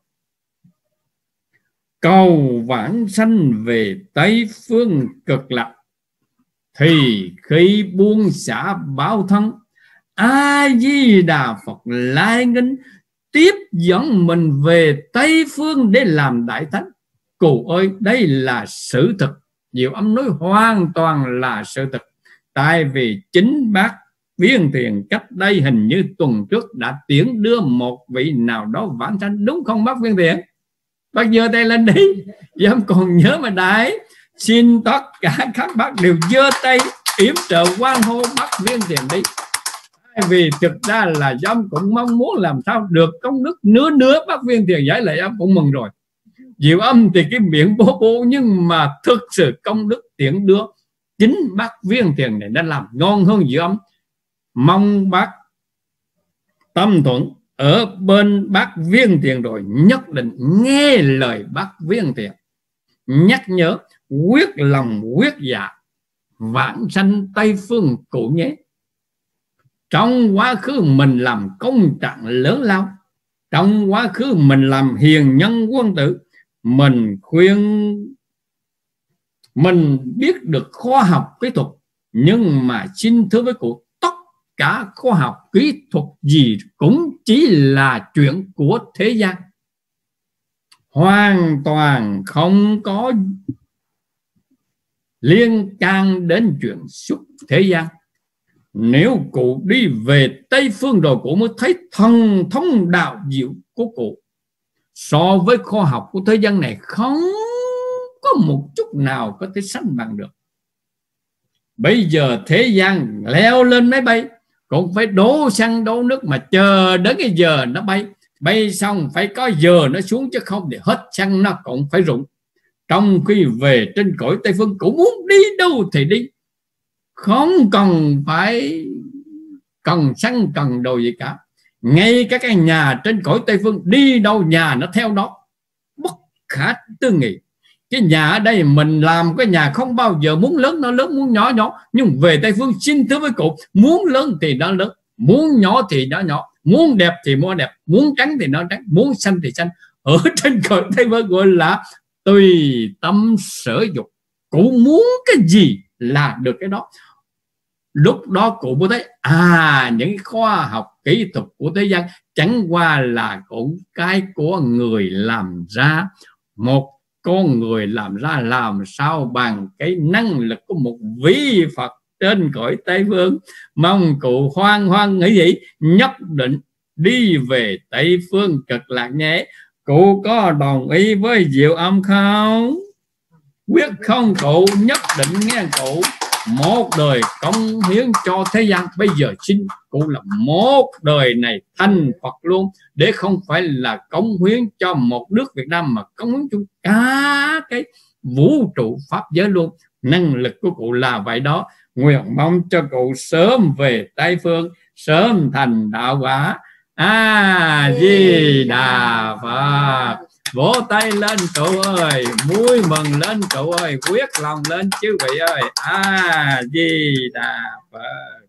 cầu vãng sanh về Tây Phương Cực Lạc, thì khi buông xả báo thân, A Di Đà Phật Lai Nghinh tiếp dẫn mình về Tây Phương để làm đại thánh. Cụ ơi, đây là sự thực. Diệu Âm nói hoàn toàn là sự thực. Tại vì chính bác Viên Thiền cách đây hình như tuần trước đã tiễn đưa một vị nào đó vãng sanh, đúng không bác Viên Thiền? Bác giơ tay lên đi. Em còn nhớ mà đại. Xin tất cả các bác đều giơ tay yểm trợ hoan hô bác Viên Thiền đi. Vì thực ra là em cũng mong muốn làm sao được công đức nữa bác Viên Thiền giải lại, em cũng mừng rồi. Diệu Âm thì cái miệng bố bố, nhưng mà thực sự công đức tiễn đưa chính bác Viên Thiền này đã làm ngon hơn Diệu Âm. Mong bác tâm thuận ở bên bác Viên Thiền rồi nhất định nghe lời bác Viên Thiền nhắc nhớ, quyết lòng quyết dạ vãng sanh Tây Phương cụ nhé. Trong quá khứ mình làm công trạng lớn lao, trong quá khứ mình làm hiền nhân quân tử, mình khuyên, mình biết được khoa học kỹ thuật, nhưng mà xin thưa với cụ, tất cả khoa học kỹ thuật gì cũng chỉ là chuyện của thế gian, hoàn toàn không có liên can đến chuyện xuất thế gian. Nếu cụ đi về Tây Phương rồi, cụ mới thấy thần thông đạo diệu của cụ so với khoa học của thế gian này không có một chút nào có thể sánh bằng được. Bây giờ thế gian leo lên máy bay cũng phải đổ xăng đổ nước mà chờ đến cái giờ nó bay. Bay xong phải có giờ nó xuống, chứ không thì hết xăng nó cũng phải rụng. Trong khi về trên cõi Tây Phương, cũng muốn đi đâu thì đi, không cần phải cần xăng cần đồ gì cả. Ngay các cái nhà trên cõi Tây Phương, đi đâu nhà nó theo đó, bất khả tư nghị. Cái nhà ở đây mình làm cái nhà không bao giờ muốn lớn nó lớn, muốn nhỏ nhỏ. Nhưng về Tây Phương xin thưa với cụ, muốn lớn thì nó lớn, muốn nhỏ thì nó nhỏ, muốn đẹp thì nó đẹp, muốn trắng thì nó trắng, muốn xanh thì xanh. Ở trên cõi Tây Phương gọi là tùy tâm sở dục, cụ muốn cái gì là được cái đó. Lúc đó cụ mới thấy những khoa học kỹ thuật của thế gian chẳng qua là cũng cái của người làm ra. Một con người làm ra làm sao bằng cái năng lực của một vị Phật trên cõi Tây Phương. Mong cụ hoan nghĩ gì nhất định đi về Tây Phương Cực Lạc nhé. Cụ có đồng ý với Diệu Âm không? Quyết không cụ? Nhất định nghe cụ. Một đời cống hiến cho thế gian. Bây giờ xin cụ là một đời này thành Phật luôn, để không phải là cống hiến cho một nước Việt Nam, mà cống hiến cho cả cái vũ trụ pháp giới luôn. Năng lực của cụ là vậy đó. Nguyện mong cho cụ sớm về Tây Phương, sớm thành đạo quả. A Di Đà Phật. Vỗ tay lên cậu ơi, vui mừng lên cậu ơi, quyết lòng lên chứ vị ơi. A Di Đà Phật.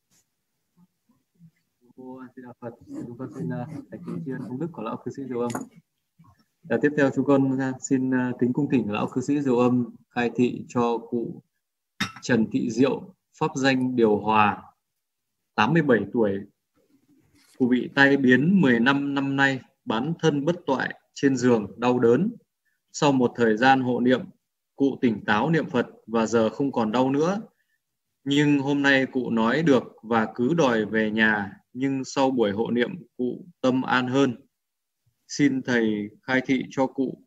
A Di Đà Phật. Chúng con xin thành kính tri ân công đức của lão cư sĩ Diệu Âm. Tiếp theo chúng con xin kính cung thỉnh lão cư sĩ Diệu Âm khai thị cho cụ Trần Thị Diệu, pháp danh Điều Hòa, 87 tuổi. Cụ bị tai biến 15 năm nay, bán thân bất toại trên giường, đau đớn. Sau một thời gian hộ niệm, cụ tỉnh táo niệm Phật và giờ không còn đau nữa. Nhưng hôm nay cụ nói được và cứ đòi về nhà, nhưng sau buổi hộ niệm cụ tâm an hơn. Xin thầy khai thị cho cụ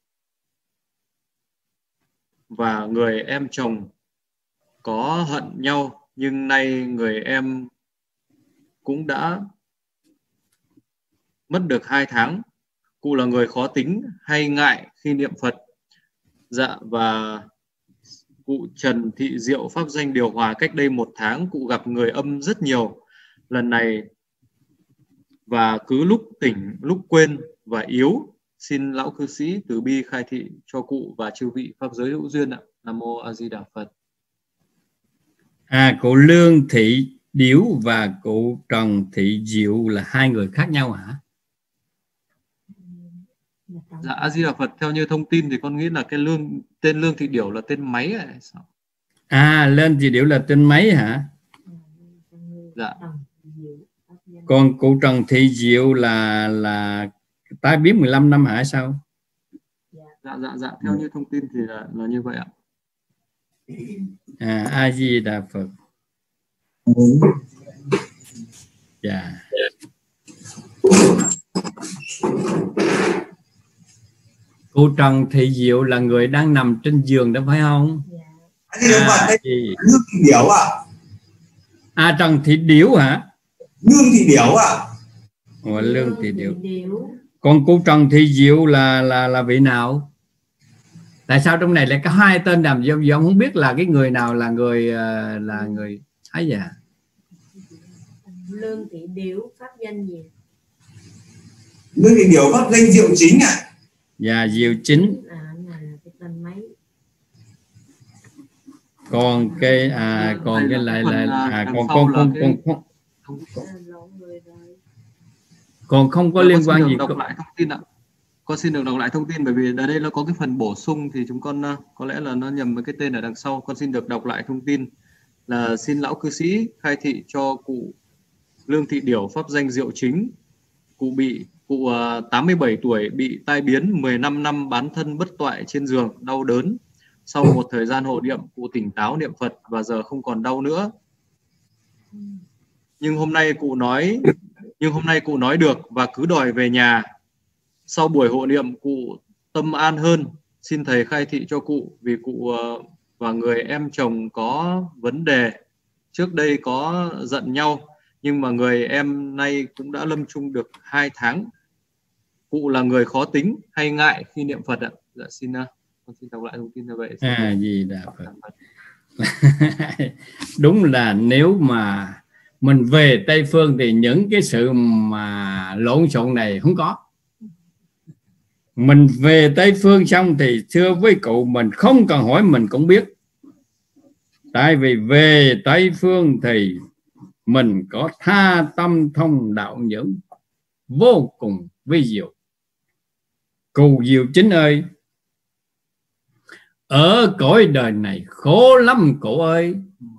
và người em chồng có hận nhau, nhưng nay người em cũng đã mất được 2 tháng. Cụ là người khó tính hay ngại khi niệm Phật. Dạ, và cụ Trần Thị Diệu, pháp danh Điều Hòa, cách đây 1 tháng cụ gặp người âm rất nhiều lần này, và cứ lúc tỉnh lúc quên và yếu. Xin lão cư sĩ từ bi khai thị cho cụ và chư vị pháp giới hữu duyên ạ. Nam mô A Di Đà Phật. Cụ Lương Thị Điếu và cụ Trần Thị Diệu là 2 người khác nhau hả? Dạ, A Di Đà Phật. Theo như thông tin thì con nghĩ là cái tên Lương Thị Điểu là tên máy hay sao? Lương Thị Điểu là tên máy hả? Dạ. Còn cụ Trần Thị Diệu là tai biến 15 năm hả sao? Dạ theo như thông tin thì là như vậy ạ. A Di Đà Phật. Dạ. Cô Trần Thị Diệu là người đang nằm trên giường đó phải không? Nương Thị Điểu ạ. Trần Thị Điểu hả? Nương Thị Điểu ạ. Lương Thị Điểu. Còn cô Trần Thị Diệu là vị nào? Tại sao trong này lại có hai tên nằm giống giống, không biết là cái người nào là người ấy vậy? Lương Thị Điểu pháp danh gì? Lương Thị Điểu pháp danh Diệu Chính ạ. Dạ Diệu Chính. Còn cái còn cái lại còn không có liên quan gì. Đọc lại thông tin ạ. Con xin được đọc lại thông tin bởi vì ở đây nó có cái phần bổ sung thì chúng con có lẽ là nó nhầm với cái tên ở đằng sau. Con xin được đọc lại thông tin là xin lão cư sĩ khai thị cho cụ Lương Thị Điểu pháp danh Diệu Chính. Cụ 87 tuổi bị tai biến 15 năm bán thân bất toại trên giường, đau đớn. Sau một thời gian hộ niệm, cụ tỉnh táo niệm Phật và giờ không còn đau nữa. Nhưng hôm nay cụ nói được và cứ đòi về nhà. Sau buổi hộ niệm, cụ tâm an hơn. Xin thầy khai thị cho cụ vì cụ và người em chồng có vấn đề. Trước đây có giận nhau, nhưng mà người em nay cũng đã lâm chung được 2 tháng. Cụ là người khó tính hay ngại khi niệm Phật ạ. Dạ con xin đọc lại thông tin như vậy. Gì Đà Phật. Đúng là nếu mà mình về Tây Phương thì những cái sự mà lộn xộn này không có. Mình về Tây Phương xong thì thưa với cụ, mình không cần hỏi mình cũng biết. Tại vì về Tây Phương thì mình có tha tâm thông đạo nhưỡng vô cùng vi diệu. Cụ Diệu Chính ơi, ở cõi đời này khổ lắm cụ ơi.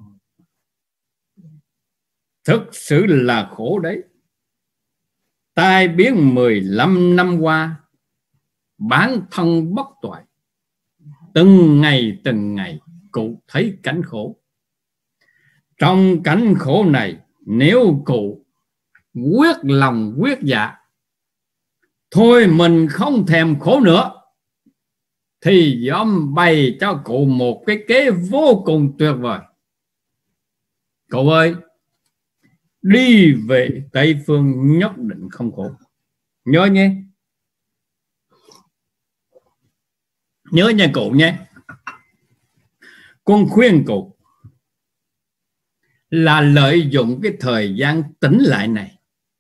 Thực sự là khổ đấy. Tai biến 15 năm qua, bản thân bất toại. Từng ngày cụ thấy cảnh khổ. Trong cảnh khổ này, nếu cụ quyết lòng quyết dạ, thôi mình không thèm khổ nữa, thì dòm bày cho cụ một cái kế vô cùng tuyệt vời. Cậu ơi, đi về Tây Phương nhất định không khổ. Nhớ nhé. Nhớ nha cụ nhé. Con khuyên cụ là lợi dụng cái thời gian tĩnh lại này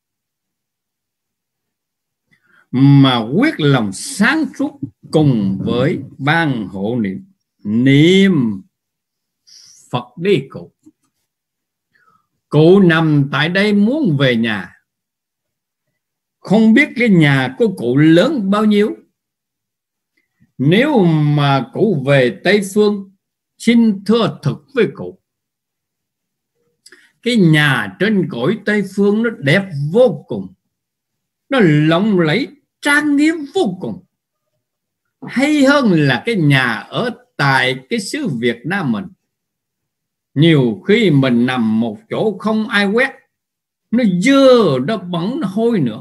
mà quyết lòng sáng suốt cùng với ban hộ niệm Phật đi cụ. Cụ nằm tại đây muốn về nhà, không biết cái nhà của cụ lớn bao nhiêu. Nếu mà cụ về Tây Phương, xin thưa thực với cụ, cái nhà trên cõi Tây Phương nó đẹp vô cùng, nó lộng lẫy trang nghiêm vô cùng, hay hơn là cái nhà ở tại cái xứ Việt Nam mình. Nhiều khi mình nằm một chỗ không ai quét, nó dơ, nó bẩn, nó hôi nữa.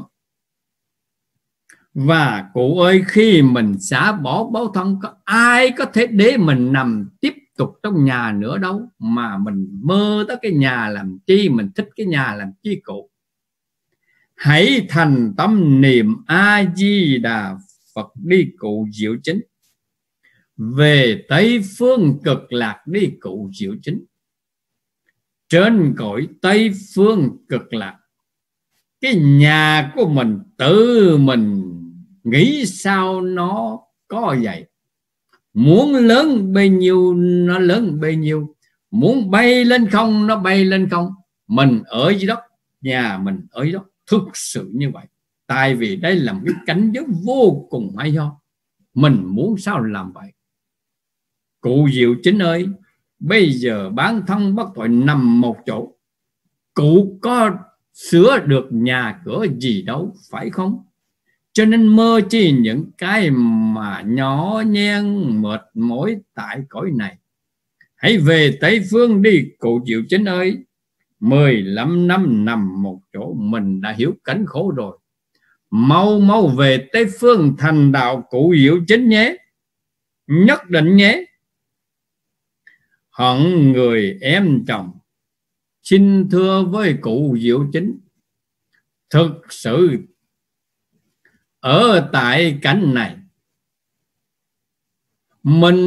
Và cụ ơi, khi mình xả bỏ báo thân, có ai có thể để mình nằm tiếp tục trong nhà nữa đâu. Mà mình mơ tới cái nhà làm chi, mình thích cái nhà làm chi cụ. Hãy thành tâm niệm A Di Đà Phật đi cụ Diệu Chính. Về Tây Phương cực lạc đi cụ Diệu Chính. Trên cõi Tây Phương cực lạc, cái nhà của mình tự mình nghĩ sao nó có vậy. Muốn lớn bấy nhiêu nó lớn bấy nhiêu, muốn bay lên không nó bay lên không. Mình ở dưới đất, nhà mình ở dưới đất. Thực sự như vậy. Tại vì đây là một cái cảnh giới vô cùng hay ho. Mình muốn sao làm vậy. Cụ Diệu Chính ơi, bây giờ bản thân bất toại nằm một chỗ, cụ có sửa được nhà cửa gì đâu, phải không? Cho nên mơ chi những cái mà nhỏ nhen mệt mỏi tại cõi này. Hãy về Tây Phương đi cụ Diệu Chính ơi. 15 năm nằm một chỗ mình đã hiểu cảnh khổ rồi. Mau mau về Tây Phương thành đạo cụ Diệu Chính nhé. Nhất định nhé. Hận người em chồng, xin thưa với cụ Diệu Chính, thực sự ở tại cảnh này mình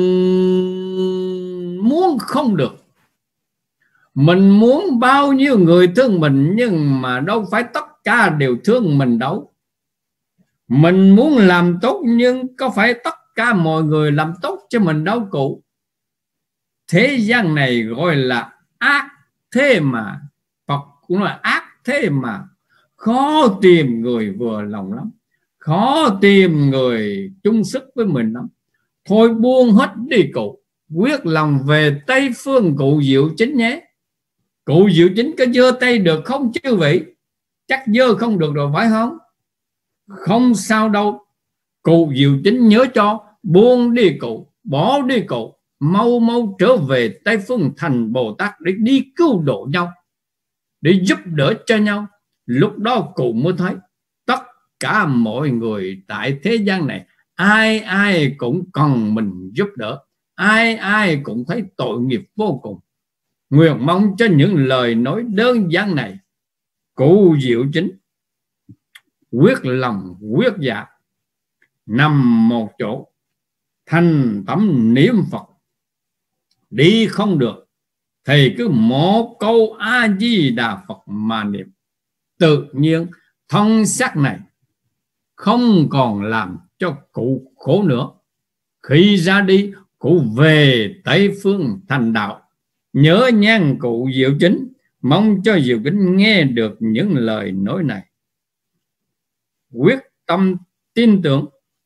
muốn không được. Mình muốn bao nhiêu người thương mình, nhưng mà đâu phải tất cả đều thương mình đâu. Mình muốn làm tốt nhưng có phải tất cả mọi người làm tốt cho mình đâu cụ. Thế gian này gọi là ác thế mà, Phật cũng là ác thế mà, khó tìm người vừa lòng lắm, khó tìm người chung sức với mình lắm. Thôi buông hết đi cụ, quyết lòng về Tây Phương cụ Diệu Chính nhé. Cụ Diệu Chính có giơ tay được không chứ vị? Chắc giơ không được rồi phải không? Không sao đâu. Cụ Diệu Chính nhớ cho, buông đi cụ, bỏ đi cụ, mau mau trở về Tây Phương thành Bồ Tát để đi cứu độ nhau, để giúp đỡ cho nhau. Lúc đó cụ mới thấy tất cả mọi người tại thế gian này, ai ai cũng cần mình giúp đỡ, ai ai cũng thấy tội nghiệp vô cùng. Nguyện mong cho những lời nói đơn giản này, cụ Diệu Chính quyết lòng quyết dạ, nằm một chỗ thành tâm niệm Phật. Đi không được thì cứ một câu A Di Đà Phật mà niệm, tự nhiên thân xác này không còn làm cho cụ khổ nữa. Khi ra đi, cụ về Tây Phương thành đạo. Nhớ nhan cụ Diệu Chính, mong cho Diệu Chính nghe được những lời nói này, quyết tâm tin tưởng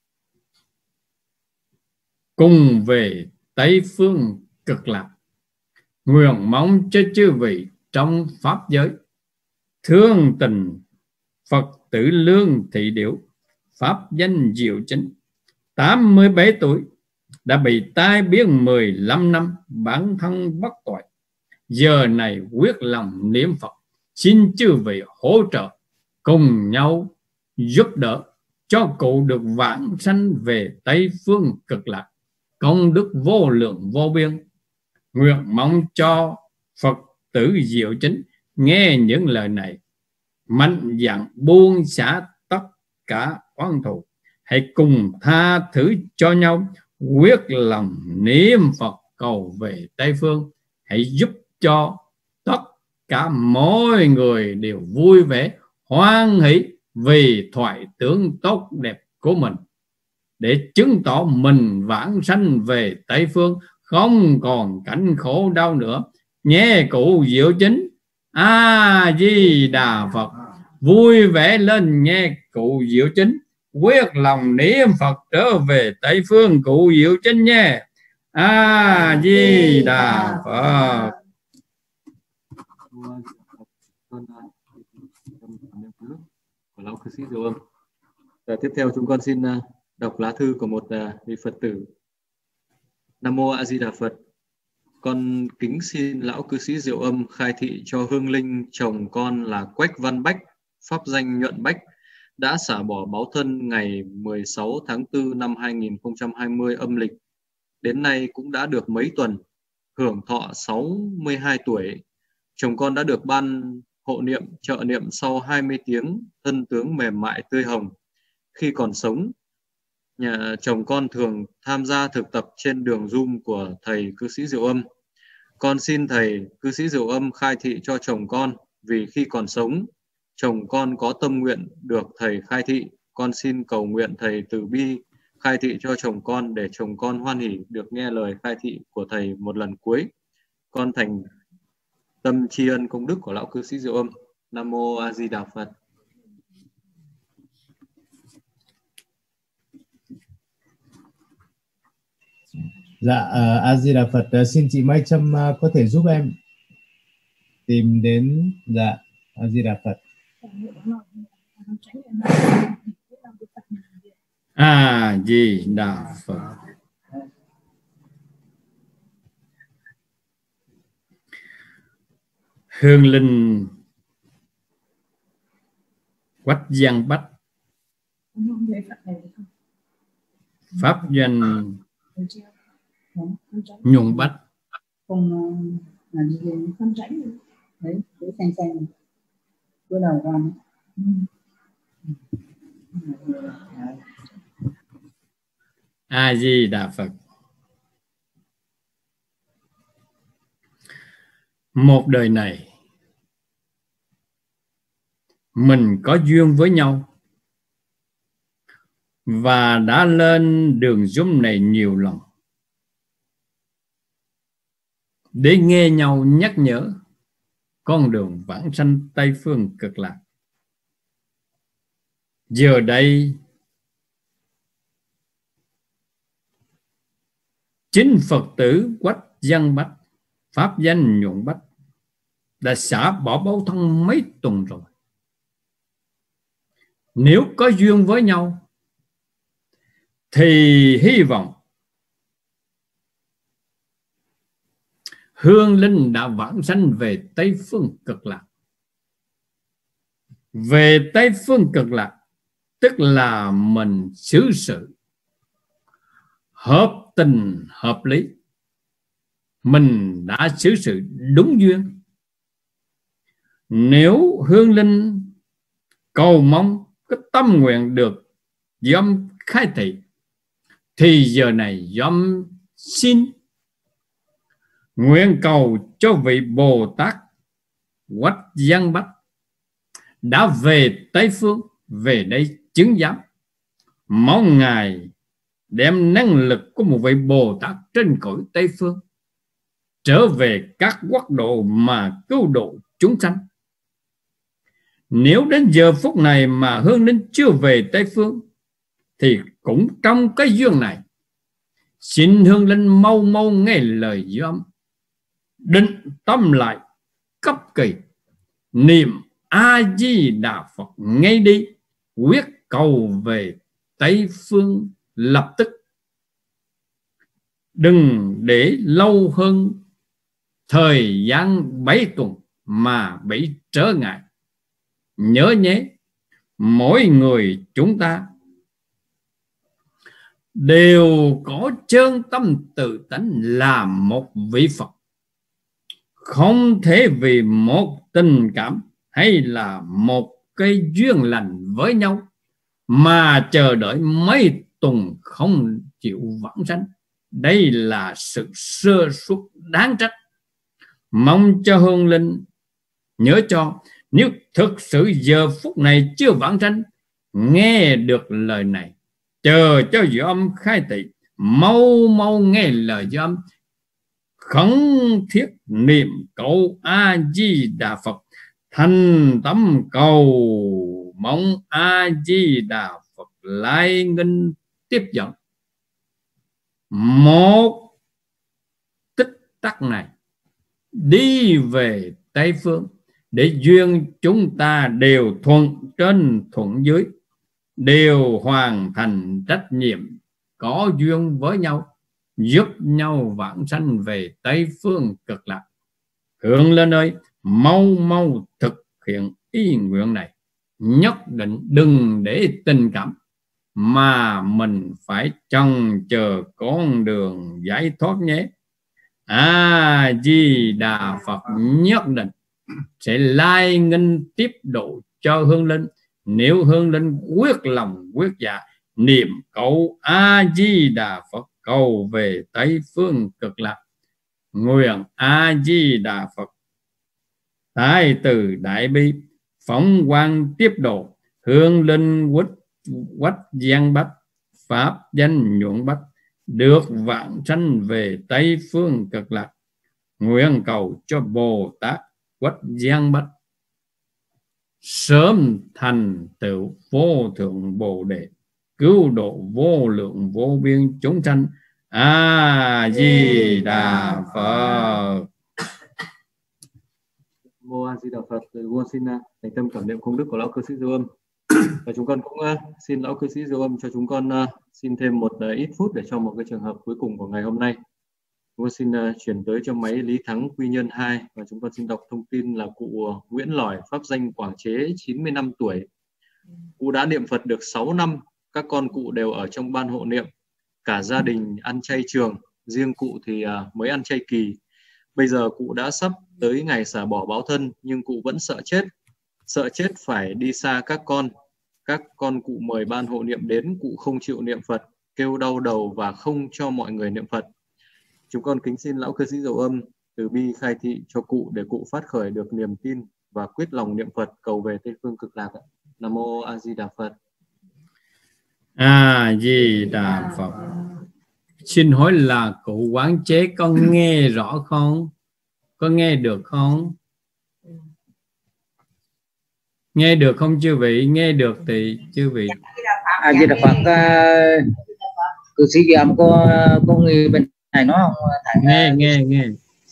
cùng về Tây Phương cực lạc. Nguyện mong cho chư vị trong pháp giới thương tình Phật tử Lương Thị Điểu, pháp danh Diệu Chính, 87 tuổi, đã bị tai biến 15 năm, bản thân bất tội. Giờ này quyết lòng niệm Phật, xin chư vị hỗ trợ cùng nhau giúp đỡ cho cụ được vãng sanh về Tây Phương cực lạc, công đức vô lượng vô biên. Nguyện mong cho Phật tử Diệu Chính nghe những lời này, mạnh dạn buông xả tất cả oán thù, hãy cùng tha thứ cho nhau, quyết lòng niệm Phật cầu về Tây Phương. Hãy giúp cho tất cả mọi người đều vui vẻ hoan hỷ vì thoại tưởng tốt đẹp của mình, để chứng tỏ mình vãng sanh về Tây Phương, không còn cảnh khổ đau nữa nhé cụ Diệu Chính. A Di Đà Phật. Vui vẻ lên nghe cụ Diệu Chính, quyết lòng niệm Phật trở về Tây Phương cụ Diệu Chính nhé. A Di Đà Phật. Của lão cư sĩ Diệu Âm. Tiếp theo chúng con xin đọc lá thư của một vị Phật tử. Nam mô A Di Đà Phật. Con kính xin lão cư sĩ Diệu Âm khai thị cho hương linh chồng con là Quách Văn Bách, pháp danh Nhuận Bách, đã xả bỏ báo thân ngày 16 tháng 4 năm 2020 âm lịch. Đến nay cũng đã được mấy tuần, hưởng thọ 62 tuổi. Chồng con đã được ban hộ niệm, trợ niệm sau 20 tiếng, thân tướng mềm mại tươi hồng. Khi còn sống, nhà chồng con thường tham gia thực tập trên đường Zoom của thầy cư sĩ Diệu Âm. Con xin thầy cư sĩ Diệu Âm khai thị cho chồng con, vì khi còn sống, chồng con có tâm nguyện được thầy khai thị. Con xin cầu nguyện thầy từ bi khai thị cho chồng con, để chồng con hoan hỉ được nghe lời khai thị của thầy một lần cuối. Con thành tâm tri ân công đức của lão cư sĩ Diệu Âm. Nam mô A Di Đà Phật. Dạ, A Di Đà Phật. Xin chị Mai Trâm có thể giúp em tìm đến. Dạ, A Di Đà Phật. A Di Đà Phật. Hương linh Quách Giang Bách, pháp danh Nhuận Bách. Cùng là gì con tránh đấy, để xem bữa đầu con. A Di Đà Phật. Một đời này mình có duyên với nhau và đã lên đường Zoom này nhiều lần để nghe nhau nhắc nhở con đường vãng sanh Tây Phương Cực Lạc. Giờ đây chính Phật tử Quách Giang Bách, pháp danh Nhuận Bách, đã xả bỏ báo thân mấy tuần rồi. Nếu có duyên với nhau thì hy vọng hương linh đã vãng sanh về Tây Phương Cực Lạc. Về Tây Phương Cực Lạc tức là mình xử sự hợp tình hợp lý, mình đã xử sự đúng duyên. Nếu hương linh cầu mong cái tâm nguyện được dòm khai thị thì giờ này dòm xin nguyện cầu cho vị Bồ Tát Quách Giang Bách đã về Tây Phương, về đây chứng giám. Mong Ngài đem năng lực của một vị Bồ Tát trên cõi Tây Phương trở về các quốc độ mà cứu độ chúng sanh. Nếu đến giờ phút này mà hương linh chưa về Tây Phương thì cũng trong cái duyên này, xin hương linh mau mau nghe lời dòm, định tâm lại cấp kỳ, niệm A Di Đà Phật ngay đi, quyết cầu về Tây Phương lập tức. Đừng để lâu hơn thời gian 7 tuần mà bị trở ngại. Nhớ nhé, mỗi người chúng ta đều có chân tâm tự tánh là một vị Phật. Không thể vì một tình cảm hay là một cái duyên lành với nhau mà chờ đợi mấy tuần không chịu vãng sanh. Đây là sự sơ suất đáng trách. Mong cho hương linh nhớ cho, nếu thực sự giờ phút này chưa vãng sanh, nghe được lời này, chờ cho dòm khai thị, mau mau nghe lời dòm, khẩn thiết niệm cầu A Di Đà Phật, thành tâm cầu mong A Di Đà Phật lại nghinh tiếp dẫn. Một tích tắc này đi về Tây Phương để duyên chúng ta đều thuận trên thuận dưới, đều hoàn thành trách nhiệm có duyên với nhau, giúp nhau vãng sanh về Tây Phương Cực Lạc. Hương lên ơi, mau mau thực hiện ý nguyện này, nhất định đừng để tình cảm mà mình phải trông chờ con đường giải thoát nhé. A Di Đà Phật nhất định sẽ lai nghinh tiếp độ cho hương linh, nếu hương linh quyết lòng quyết dạ niệm cầu A Di Đà Phật cầu về Tây Phương Cực Lạc. Nguyện A Di Đà Phật Đại từ đại bi phóng quang tiếp độ hương linh Quách Giang Bách, pháp danh Nhuận Bách được vãng sanh về Tây Phương Cực Lạc. Nguyện cầu cho Bồ Tát Quách Giang Bách sớm thành tựu vô thượng Bồ Đề, cứu độ vô lượng vô biên chúng sanh. A Di Đà Phật. Mô A Di Đà Phật. Rồi chúng con xin thành tâm cảm niệm công đức của lão cư sĩ Diệu Âm. Và chúng con cũng xin lão cư sĩ Diệu Âm cho chúng con xin thêm một ít phút để cho một cái trường hợp cuối cùng của ngày hôm nay. Chúng con xin chuyển tới cho máy Lý Thắng Quy Nhơn 2 và chúng con xin đọc thông tin là cụ Nguyễn Lỏi, pháp danh Quảng Chế, 95 tuổi. Cụ đã niệm Phật được 6 năm, các con cụ đều ở trong ban hộ niệm, cả gia đình ăn chay trường, riêng cụ thì mới ăn chay kỳ. Bây giờ cụ đã sắp tới ngày xả bỏ báo thân nhưng cụ vẫn sợ chết phải đi xa các con cụ mời ban hộ niệm đến, cụ không chịu niệm Phật, kêu đau đầu và không cho mọi người niệm Phật. Chúng con kính xin lão cư sĩ Diệu Âm từ bi khai thị cho cụ để cụ phát khởi được niềm tin và quyết lòng niệm Phật cầu về Tây phương cực lạc. Nam mô A Di Đà Phật. A Di Đà Phật. Xin hỏi là cụ Quán Chế có nghe rõ không? Có nghe được không? Nghe được không chư vị? Nghe được thì chư vị. A Di Đà Phật. Cư sĩ Diệu Âm có người bên này nói không? Nghe.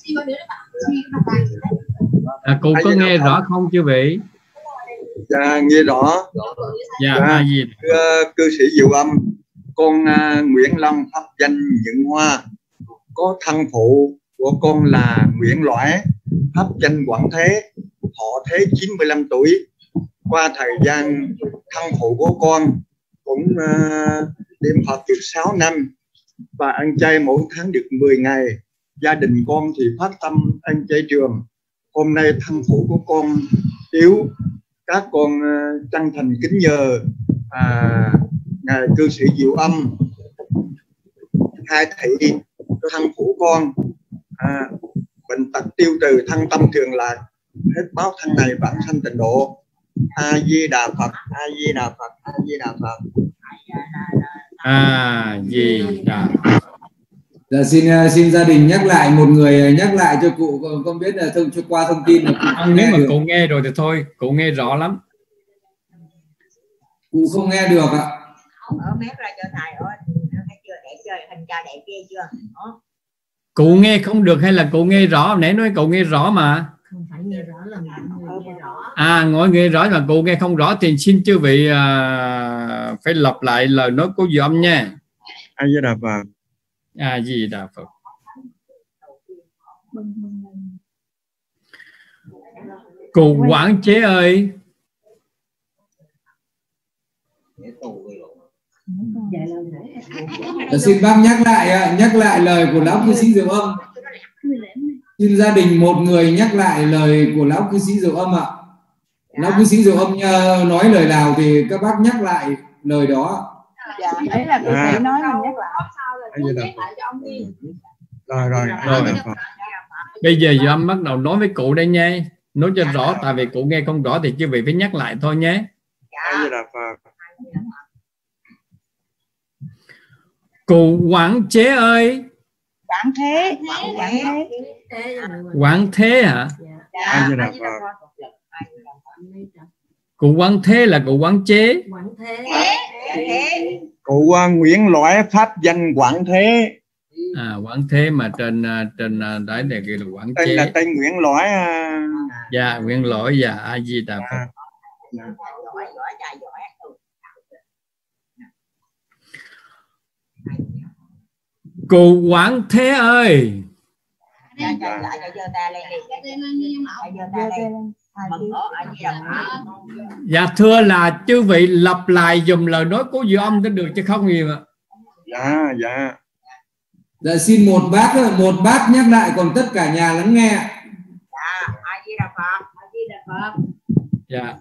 Cụ có nghe rõ không chư vị? Dạ, nghe rõ. Dạ, cư sĩ Diệu Âm, con Nguyễn Long, pháp danh Nhựng Hoa, có thân phụ của con là Nguyễn Lõi, pháp danh Quảng Thế, thọ thế 95 tuổi. Qua thời gian thân phụ của con cũng niệm Phật được 6 năm và ăn chay mỗi tháng được 10 ngày. Gia đình con thì phát tâm ăn chay trường. Hôm nay thân phụ của con yếu, các con chân thành kính nhờ ngài cư sĩ Diệu Âm khai thị cho thân phụ con bệnh tật tiêu trừ, thân tâm thường lạc, hết báo thân này vãng sanh tịnh độ. A Di Đà Phật. A Di Đà Phật. A Di Đà Phật. A Di Đà. Dạ, xin gia đình nhắc lại, một người nhắc lại cho cụ, không biết là cho qua thông tin là nếu mà cụ nghe rồi thì thôi, cụ nghe rõ lắm. Cụ không nghe được ạ. Ở mép ra cho thầy ơi, thấy chưa, đẹp chưa, hình cho đẹp kia chưa? Đó. Cụ nghe không được hay là cụ nghe rõ? Nãy nói cụ nghe rõ mà. Không phải nghe rõ là mọi người nghe rõ. Ngồi nghe rõ mà cụ nghe không rõ thì xin chư vị phải lặp lại lời nói của Diệu Âm nha. A Di Đà Phật. A Di Đà Phật. Cụ Quảng Chế ơi. Xin bác nhắc lại lời của lão cư sĩ Diệu Âm. Xin gia đình một người nhắc lại lời của lão cư sĩ Diệu Âm ạ. Lão cư sĩ Diệu Âm nói lời nào thì các bác nhắc lại lời đó. Dạ, đấy là cư sĩ nói mình nhắc lại. Rồi. Bây giờ Diệu Âm bắt đầu nói với cụ đây nha. Nói cho rõ, tại vì cụ nghe không rõ thì quý vị phải nhắc lại thôi nhé. A Di Đà Phật. Cụ Quảng Chế ơi. Quảng Thế. Quảng Thế hả? A Di Đà Phật. Cụ Quảng Thế là cụ Quảng Chế. Cụ Nguyễn Lõi, pháp danh Quảng Thế. Quảng Thế mà trên đấy này kia là Quảng Chế. Tên là tên Nguyễn Lõi. Dạ, Nguyễn Lõi. Dạ, A Di Đà Phật. Cụ Quảng Thế ơi. Dạ thưa là chư vị lặp lại dùm lời nói của Diệu Âm có được chứ không gì mà. Dạ. Dạ, xin một bác nhắc lại, còn tất cả nhà lắng nghe. A Di Đà Phật. A Di Đà Phật. Dạ.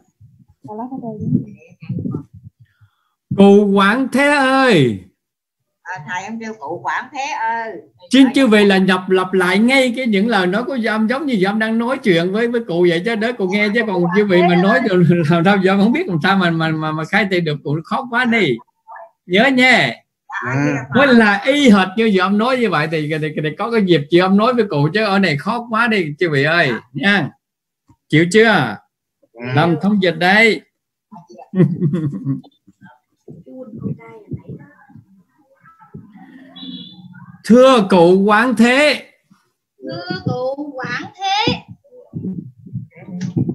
Cụ Quảng Thế ơi. Thầy em kêu cụ Quảng Thế ơi. Xin chư vị là lặp lại ngay cái những lời nói của Diệu Âm, giống như Diệu Âm đang nói chuyện với cụ vậy chứ, để cụ nghe, chứ còn chư vị mà nói được làm sao Diệu Âm không biết làm sao mà khai thị được, cụ khó quá đi. Nhớ nha. Mới là y hệt như Diệu Âm nói như vậy thì có cái dịp Diệu Âm nói với cụ, chứ ở này khó quá đi chư vị ơi nha. Chịu chưa? Làm thông dịch đây. Thưa cụ Quảng Thế. Thưa cụ Quảng Thế.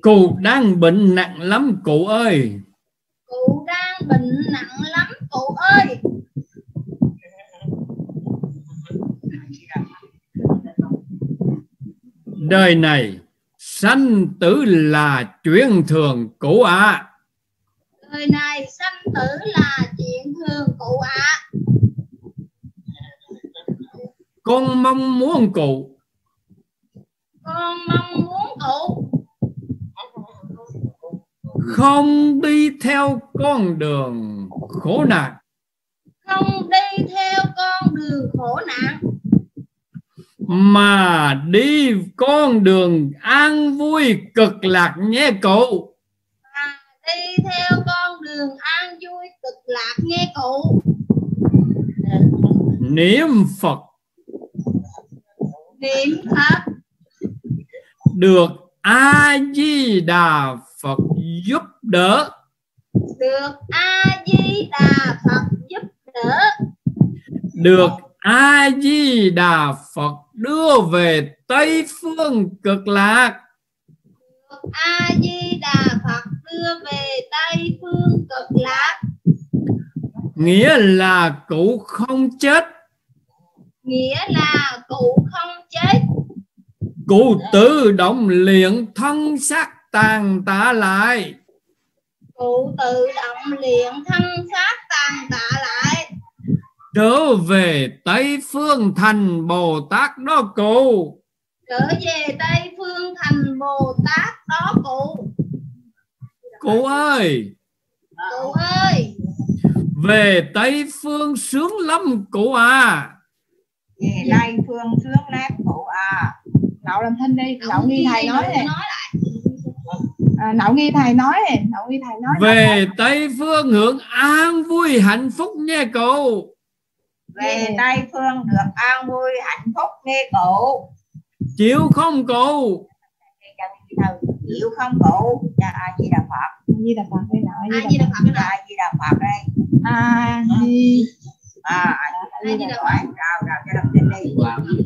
Cụ đang bệnh nặng lắm cụ ơi. Cụ đang bệnh nặng lắm cụ ơi. Đời này sanh tử là chuyện thường cụ ạ. Đời này sanh tử là chuyện thường cụ ạ. Con mong muốn cụ. Con mong muốn cụ không đi theo con đường khổ nạn. Không đi theo con đường khổ nạn, mà đi con đường an vui cực lạc nhé cụ. Mà đi theo con đường an vui cực lạc nghe cụ. Niệm Phật. Niệm Phật. Được A Di Đà Phật giúp đỡ. Được A Di Đà Phật giúp đỡ. Được A Di Đà Phật đưa về Tây phương cực lạc. Được A Di Đà Phật đưa về Tây phương cực lạc. Nghĩa là cụ không chết. Nghĩa là cụ không chết. Cụ tự động luyện thân xác tàn tạ lại. Cụ tự động luyện thân xác tàn tạ lại. Trở về Tây phương thành Bồ Tát đó cụ. Trở về Tây phương thành Bồ Tát đó cụ. Cụ ơi. Cụ ơi. Về Tây phương sướng lắm cụ à. Về Tây phương sướng lắm cụ à. Nậu làm thinh đi, Nậu nghi thầy nói này. Nậu nghi thầy nói này, Nậu nghi thầy nói. Về Tây phương hưởng an vui hạnh phúc nha cụ. Về Tây phương được an vui hạnh phúc nghe cụ. Chịu không cụ? Chịu không cụ? Cha A Di Đà Phật. A Di Đà Phật đây nào? A Di Đà Phật đây. A Di Đà Phật đây. A Di. A Di Đà Phật. Rồi cho đọc tin đi.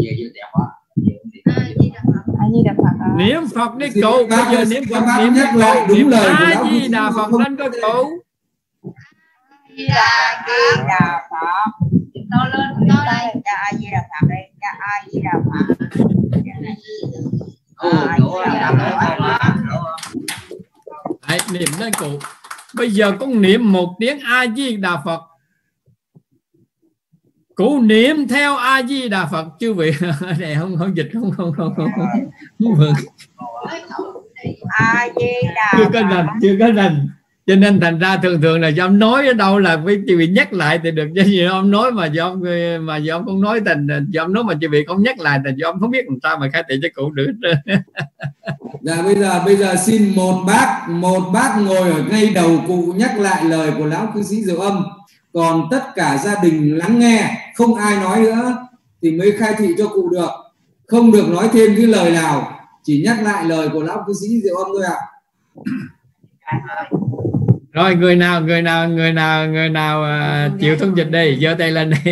A Di Đà Phật. Niệm Phật đi cụ. Bây giờ niệm Phật, niệm nhắc lại đúng lời A Di Đà Phật lên có cụ. A Di Đà Phật. To lên, to lên. Cha A Di Đà Phật đây. Cha A Di Đà Phật. Hãy niệm lên cụ. Bây giờ con niệm một tiếng A Di Đà Phật. Cụ niệm theo A Di Đà Phật chứ vị này không dịch không vâng. A Di Đà chưa có rành cho nên thành ra thường là do ông nói ở đâu là với chị bị nhắc lại thì được, chứ gì ông nói mà do ông không nói thành do ông nói mà chị bị không nhắc lại thì do ông không biết làm sao mà khai thị cho cụ được. Dạ bây giờ xin một bác ngồi ở ngay đầu cụ nhắc lại lời của lão cư sĩ Diệu Âm, còn tất cả gia đình lắng nghe, không ai nói nữa thì mới khai thị cho cụ được, không được nói thêm cái lời nào, chỉ nhắc lại lời của lão cư sĩ Diệu Âm thôi ạ. Rồi người nào chịu thông dịch đi, giơ tay lên đi.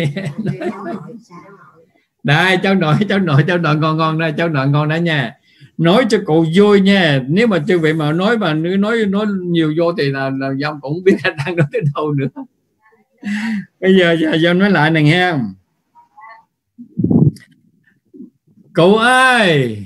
Đây cháu nội ngon đây, cháu nội ngon đó nha. Nói cho cụ vui nha, nếu mà chưa vị mà nói nhiều vô thì là ông cũng biết đang nói tới đâu nữa. Bây giờ nói lại này nghe. Cụ ơi.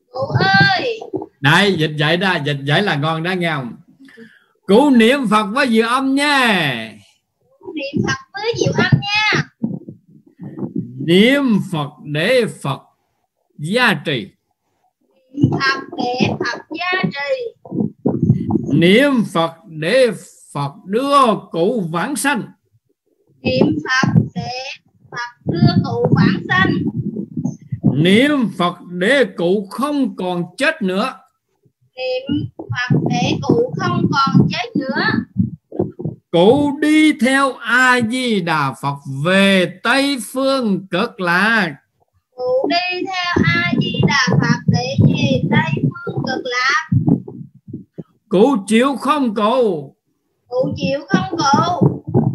Đây dịch dạy là ngon đó nghe không? Cụ niệm Phật với Diệu Âm nha. Niệm Phật với Diệu Âm nha. Niệm Phật để Phật gia trì. Niệm Phật để Phật gia trì. Niệm Phật để Phật đưa cụ vãng sanh. Niệm Phật để Phật đưa cụ vãng sanh. Niệm Phật để cụ không còn chết nữa. Niệm Phật để cụ không còn chết nữa. Cụ đi theo A Di Đà Phật về Tây phương cực lạc. Cụ đi theo A Di Đà Phật để về Tây phương cực lạc. Cụ chịu không cụ? Cụ chịu không cụ?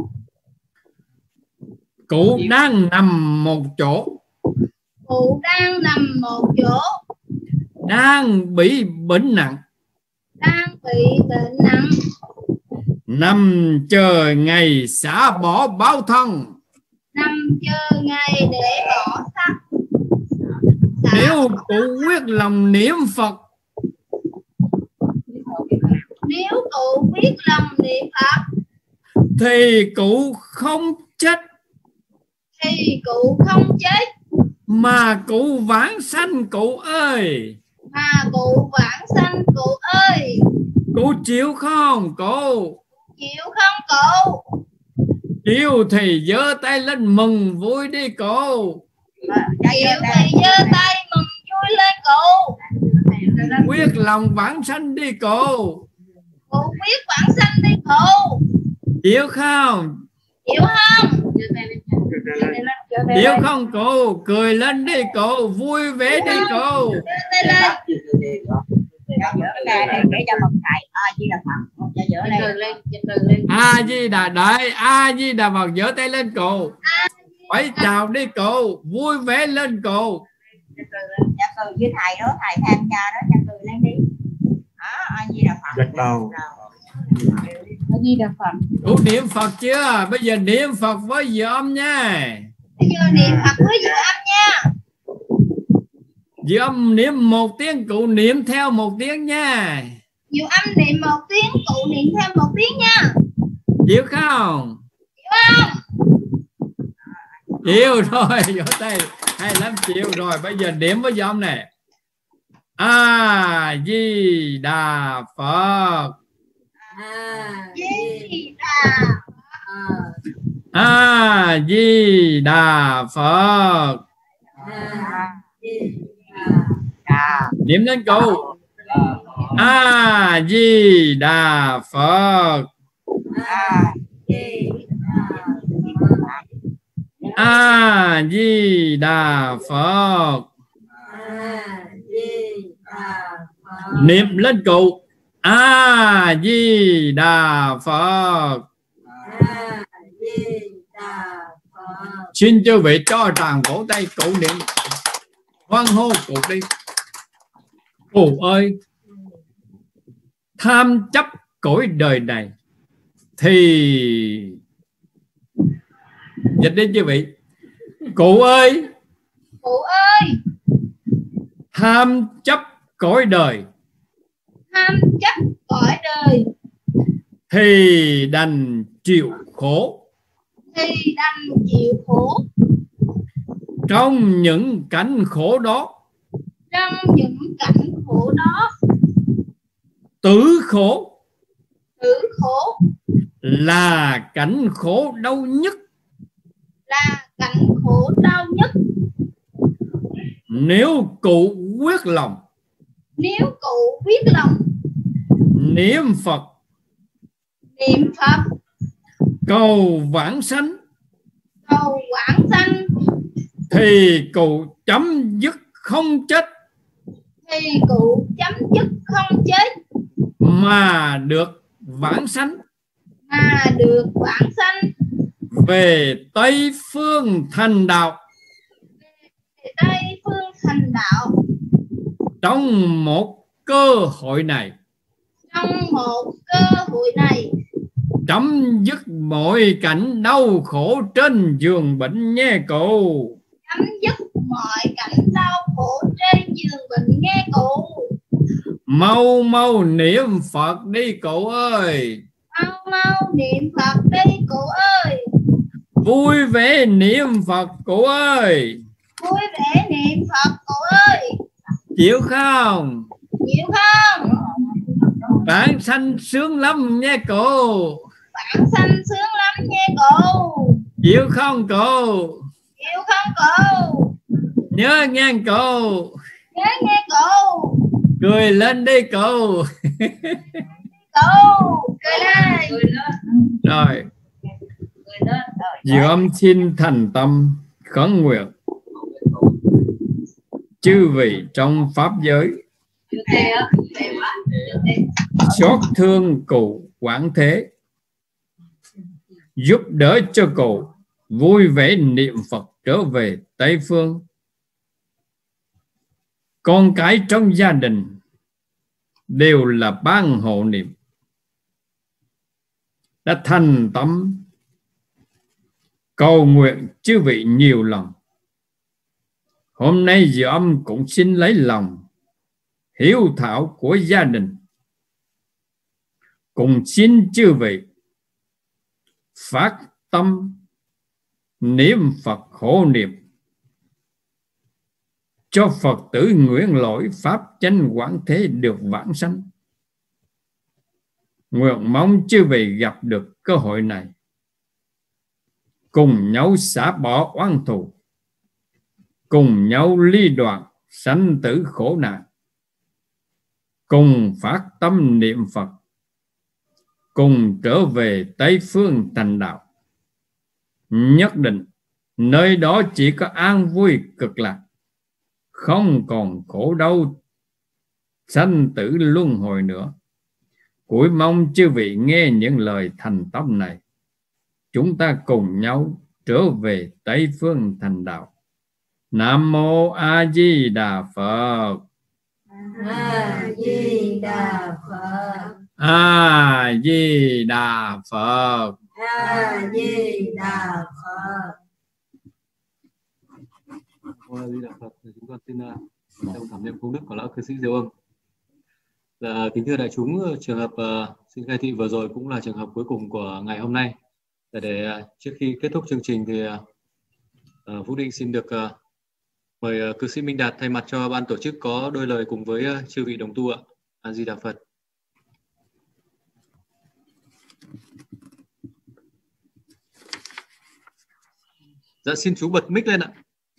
Cụ đang nằm một chỗ. Cụ đang nằm một chỗ. Đang bị bệnh nặng. đang bị bệnh nặng, nằm chờ ngày xả bỏ báo thân. nằm chờ ngày để bỏ sắc. Nếu cụ quyết lòng niệm Phật, Nếu cụ biết lòng niệm Phật thì cụ không chết, thì cụ không chết, mà cụ vãng sanh cụ ơi. mà cụ vãng sanh cụ ơi. Cụ chịu không cụ? Chịu không cụ? Chịu thì giơ tay lên mừng vui đi cụ. Chịu thì giơ tay mừng vui lên cụ. Quyết lòng vãng sanh đi cụ. Cụ quyết vãng sanh đi cụ. Chịu không? Chịu không? Chịu không cụ? Cười lên đi cụ, vui vẻ đi cụ. Để cho một thầy A Di Đà Phật A Di Đà Đại, A Di Đà Phật, giơ tay lên cụ. Phải chào đi cụ, vui vẻ lên cụ. Dạ cười với thầy đó, thầy tham gia đó, dạ cười lên đi. Đó, A Di Đà Phật. Gật đầu. A Di Đà Phật. Cụ niệm Phật chưa? Bây giờ niệm Phật với dự âm nha. Bây giờ niệm Phật với dự âm nha. Dự âm niệm 1 tiếng, cụ niệm theo 1 tiếng nha. Dự âm niệm 1 tiếng, cụ niệm theo 1 tiếng nha. Chịu không? Chịu không? Chịu rồi, vỗ tay. Hay lắm, chịu rồi. Bây giờ niệm với dự âm này. A Di Đà Phật. A Di Đà Phật. A Di Đà Phật. Niệm lên cụ. A Di Đà Phật. A Di Đà Phật. Niệm lên cụ. A Di Đà Phật. Xin chư vị cho tràng vỗ tay cụ niệm hoan hô cụ đi. Cụ ơi, tham chấp cõi đời này thì dịch đi chư vị. Cụ ơi, Cụ ơi, tham chấp cõi đời tham chấp cõi đời thì đành chịu khổ. thì đành chịu khổ. Trong những cảnh khổ đó, Trong những cảnh khổ đó, tử khổ tử khổ là cảnh khổ đau nhất. là cảnh khổ đau nhất. Nếu cụ quyết lòng Nếu cụ biết lòng niệm Phật, niệm Phật, cầu vãng sanh, cầu vãng sanh, thì cụ chấm dứt không chết, thì cụ chấm dứt không chết, mà được vãng sanh mà được vãng sanh về Tây Phương thành đạo. về Tây Phương thành đạo. Trong một cơ hội này, Trong một cơ hội này, chấm dứt mọi cảnh đau khổ trên giường bệnh nhé cụ. chấm dứt mọi cảnh đau khổ trên giường bệnh nghe cụ. Mau mau niệm Phật đi cụ ơi. Mau mau niệm Phật đi cụ ơi. Vui vẻ niệm Phật cụ ơi. Vui vẻ niệm Phật cụ ơi. Chịu không? Chịu không? Vãng sanh sướng lắm nha cụ. Vãng sanh sướng lắm nha cụ. Chịu không cụ? Chịu không cụ? Nhớ nghe cụ. Nhớ nghe cụ. Cười lên đi cụ. Cụ cười lên. Rồi, Diệu Âm xin thành tâm khấn nguyện chư vị trong pháp giới xót thương cụ Quảng Thế, giúp đỡ cho cụ vui vẻ niệm Phật trở về Tây Phương. Con cái trong gia đình đều là ban hộ niệm, đã thành tâm cầu nguyện chư vị nhiều lần. Hôm nay Diệu Âm cũng xin lấy lòng hiếu thảo của gia đình, cùng xin chư vị phát tâm niệm Phật hộ niệm cho Phật tử Nguyễn Lỗi pháp chánh quảng thế được vãng sanh. Nguyện mong chư vị gặp được cơ hội này, cùng nhau xả bỏ oán thù, cùng nhau ly đoạn sanh tử khổ nạn, cùng phát tâm niệm Phật, cùng trở về Tây Phương thành đạo. Nhất định nơi đó chỉ có an vui cực lạc, không còn khổ đau sanh tử luân hồi nữa. Cuối mong chư vị nghe những lời thành tâm này, chúng ta cùng nhau trở về Tây Phương thành đạo. Nam mô A Di Đà Phật. A Di Đà Phật. A Di Đà Phật. A Di Đà Phật. A Di Đà Phật. Chúng con xin trong cảm niệm công đức của lão cư sĩ Diệu Âm. Kính thưa đại chúng, trường hợp xin khai thị vừa rồi cũng là trường hợp cuối cùng của ngày hôm nay. Để trước khi kết thúc chương trình thì Phúc Định xin được mời cư sĩ Minh Đạt thay mặt cho ban tổ chức có đôi lời cùng với chư vị đồng tu ạ. A Di Đà Phật. Dạ xin chú bật mic lên ạ.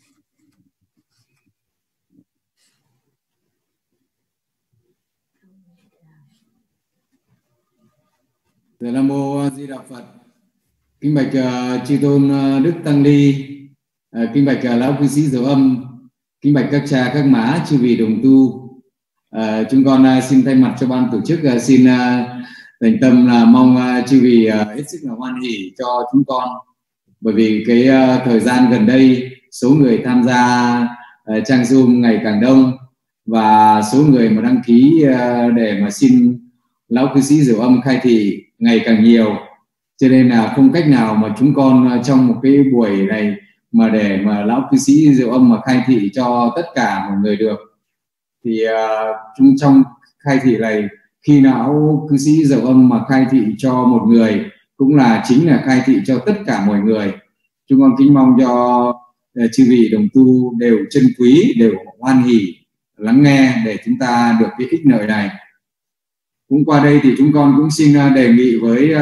Nam mô A Di Đà Phật. Kính bạch chư tôn Đức Tăng Ni, kính bạch lão cư sĩ Diệu Âm, kính bạch các cha các má chư vị đồng tu. Chúng con xin thay mặt cho ban tổ chức xin thành tâm là mong chư vị hết sức là hoan hỉ cho chúng con, bởi vì cái thời gian gần đây số người tham gia trang Zoom ngày càng đông và số người mà đăng ký để mà xin lão cư sĩ Diệu Âm khai thị ngày càng nhiều, cho nên là không cách nào mà chúng con trong một cái buổi này mà để mà lão cư sĩ Diệu Âm mà khai thị cho tất cả mọi người được. Thì chúng trong khai thị này, khi lão cư sĩ Diệu Âm mà khai thị cho một người cũng là chính là khai thị cho tất cả mọi người. Chúng con kính mong cho chư vị đồng tu đều trân quý, đều hoan hỉ lắng nghe để chúng ta được cái ích lợi này. Cũng qua đây thì chúng con cũng xin đề nghị với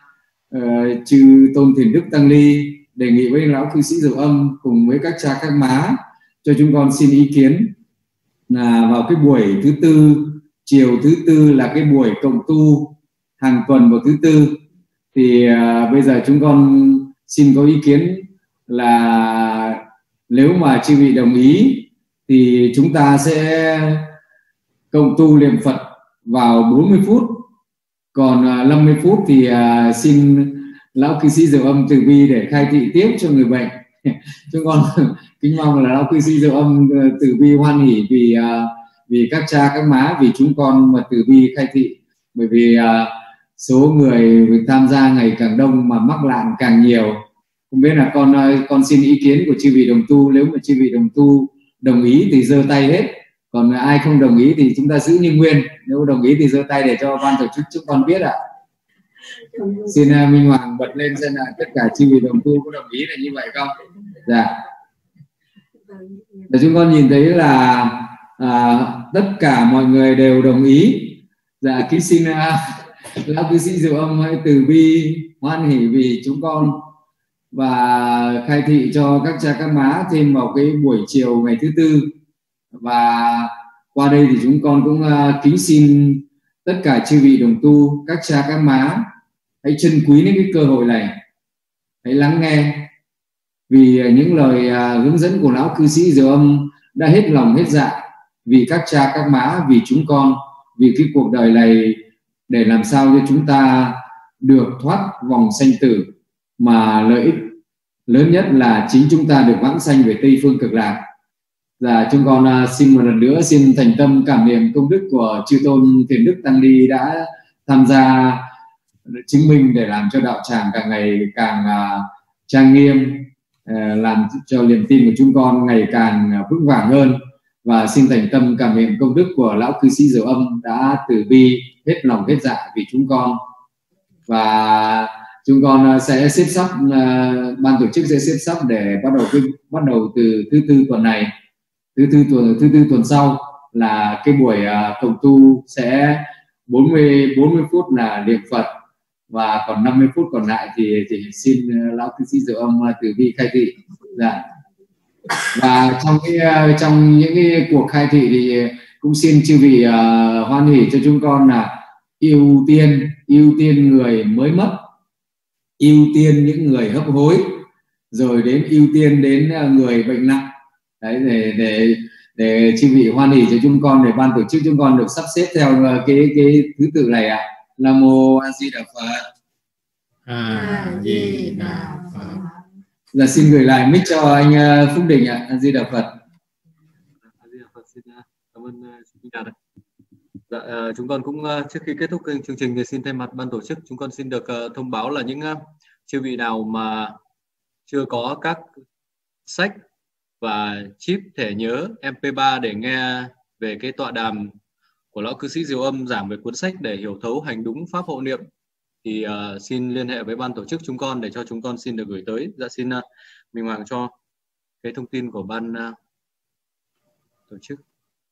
chư tôn Thiền Đức Tăng Ni, đề nghị với lão cư sĩ Diệu Âm cùng với các cha các má cho chúng con xin ý kiến là vào cái buổi thứ tư, chiều thứ tư là cái buổi cộng tu hàng tuần vào thứ tư, thì bây giờ chúng con xin có ý kiến là nếu mà chư vị đồng ý thì chúng ta sẽ cộng tu niệm Phật vào 40 phút, còn 50 phút thì xin lão cư sĩ Diệu Âm từ bi để khai thị tiếp cho người bệnh. Chúng con kính mong là lão cư sĩ Diệu Âm từ bi hoan hỉ vì các cha các má, vì chúng con mà từ bi khai thị, bởi vì số người tham gia ngày càng đông mà mắc lạn càng nhiều. Không biết là con xin ý kiến của chư vị đồng tu, nếu mà chư vị đồng tu đồng ý thì giơ tay hết, còn ai không đồng ý thì chúng ta giữ như nguyên. Nếu đồng ý thì giơ tay để cho ban tổ chức chúng con biết ạ. Xin Minh Hoàng bật lên xem là tất cả chư vị đồng tu có đồng ý là như vậy không? Dạ. Để chúng con nhìn thấy là tất cả mọi người đều đồng ý. Dạ, kính xin lão cư sĩ Diệu Âm hãy từ bi hoan hỉ vì chúng con và khai thị cho các cha các má thêm vào cái buổi chiều ngày thứ tư. Và qua đây thì chúng con cũng kính xin tất cả chư vị đồng tu, các cha các má hãy trân quý những cái cơ hội này, hãy lắng nghe, vì những lời hướng dẫn của lão cư sĩ Diệu Âm đã hết lòng hết dạ vì các cha các má, vì chúng con, vì cái cuộc đời này, để làm sao cho chúng ta được thoát vòng sanh tử, mà lợi ích lớn nhất là chính chúng ta được vãng sanh về Tây Phương Cực Lạc. Dạ, chúng con xin một lần nữa xin thành tâm cảm niệm công đức của chư tôn Thiền Đức Tăng Ni đã tham gia chứng minh để làm cho đạo tràng càng ngày càng trang nghiêm, làm cho niềm tin của chúng con ngày càng vững vàng hơn. Và xin thành tâm cảm niệm công đức của lão cư sĩ Diệu Âm đã từ bi hết lòng hết dạ vì chúng con. Và chúng con sẽ xếp sắp, ban tổ chức sẽ xếp sắp để bắt đầu từ thứ tư tuần này, thứ tư tuần sau là cái buổi cộng tu sẽ 40 phút là niệm Phật, và còn 50 phút còn lại thì xin lão cư sĩ Diệu Âm từ bi khai thị. Dạ. Và trong những cái cuộc khai thị thì cũng xin chư vị hoan hỷ cho chúng con là ưu tiên người mới mất, ưu tiên những người hấp hối, rồi đến ưu tiên đến người bệnh nặng. Đấy, để chư vị hoan hỷ cho chúng con, để ban tổ chức chúng con được sắp xếp theo cái thứ tự này ạ. Nam mô A Di Đà Phật. A Di Đà Phật. Là xin gửi lại mic cho anh Phúc Đình ạ. A Di Đà Phật. A Di Đà Phật, xin cảm ơn chị Đạt. Dạ, chúng con cũng trước khi kết thúc chương trình thì xin thay mặt ban tổ chức chúng con xin được thông báo là những chư vị nào mà chưa có các sách và chip thẻ nhớ MP3 để nghe về cái tọa đàm của lão cư sĩ Diệu Âm giảng về cuốn sách để hiểu thấu hành đúng pháp hộ niệm thì xin liên hệ với ban tổ chức chúng con để cho chúng con xin được gửi tới. Dạ, xin minh hoàng cho cái thông tin của ban tổ chức.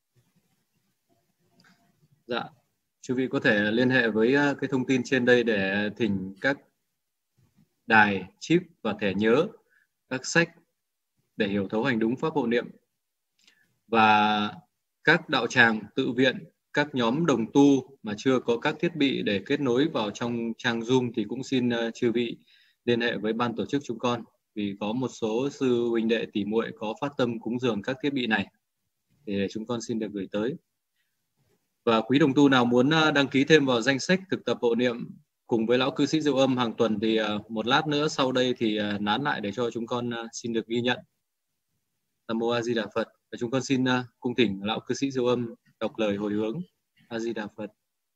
Dạ, quý vị có thể liên hệ với cái thông tin trên đây để thỉnh các đài, chip và thẻ nhớ, các sách để hiểu thấu hành đúng pháp hộ niệm. Và các đạo tràng, tự viện, các nhóm đồng tu mà chưa có các thiết bị để kết nối vào trong trang Zoom thì cũng xin chư vị liên hệ với ban tổ chức chúng con, vì có một số sư huynh đệ tỷ muội có phát tâm cúng dường các thiết bị này thì chúng con xin được gửi tới. Và quý đồng tu nào muốn đăng ký thêm vào danh sách thực tập hộ niệm cùng với lão cư sĩ Diệu Âm hàng tuần thì một lát nữa sau đây thì nán lại để cho chúng con xin được ghi nhận. Nam mô A Di Đà Phật. Và chúng con xin cung thỉnh lão cư sĩ Diệu Âm đọc lời hồi hướng. A Di Đà Phật.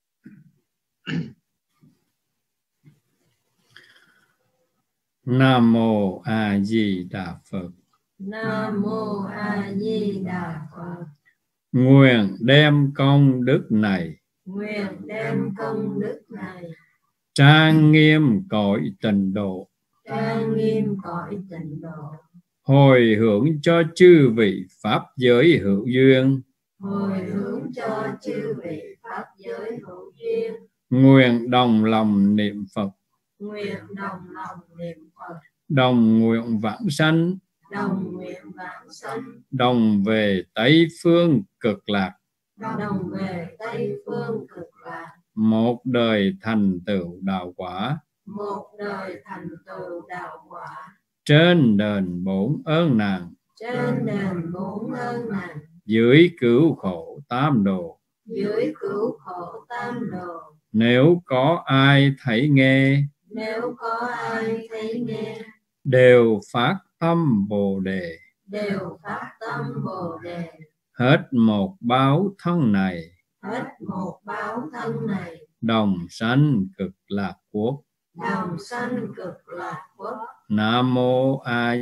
Nam mô A Di Đà Phật. Nam mô A Di Đà Phật. Nguyện đem công đức này, Nguyện đem công đức này trang nghiêm cõi tịnh độ, trang nghiêm cõi tịnh độ, hồi hướng cho chư vị pháp giới hữu duyên, hồi hướng cho chư vị pháp giới hữu duyên, nguyện đồng lòng niệm Phật, nguyện đồng lòng niệm Phật, đồng nguyện vãng sanh, đồng nguyện vãng sanh, đồng về Tây phương cực lạc, đồng về Tây phương cực lạc, một đời thành tựu đạo quả, một đời thành tựu đạo quả, trên đền bốn ơn nàng, trên đền bốn ơn nàng, dưới cứu khổ tam đồ, dưới cứu khổ tam đồ. Nếu có ai thấy nghe, Nếu có ai thấy nghe, đều phát tâm Bồ Đề, đều phát tâm Bồ Đề, hết một báo thân này, hết một báo thân này, đồng sanh cực lạc quốc. đồng sanh cực lạc quốc. Nam mô A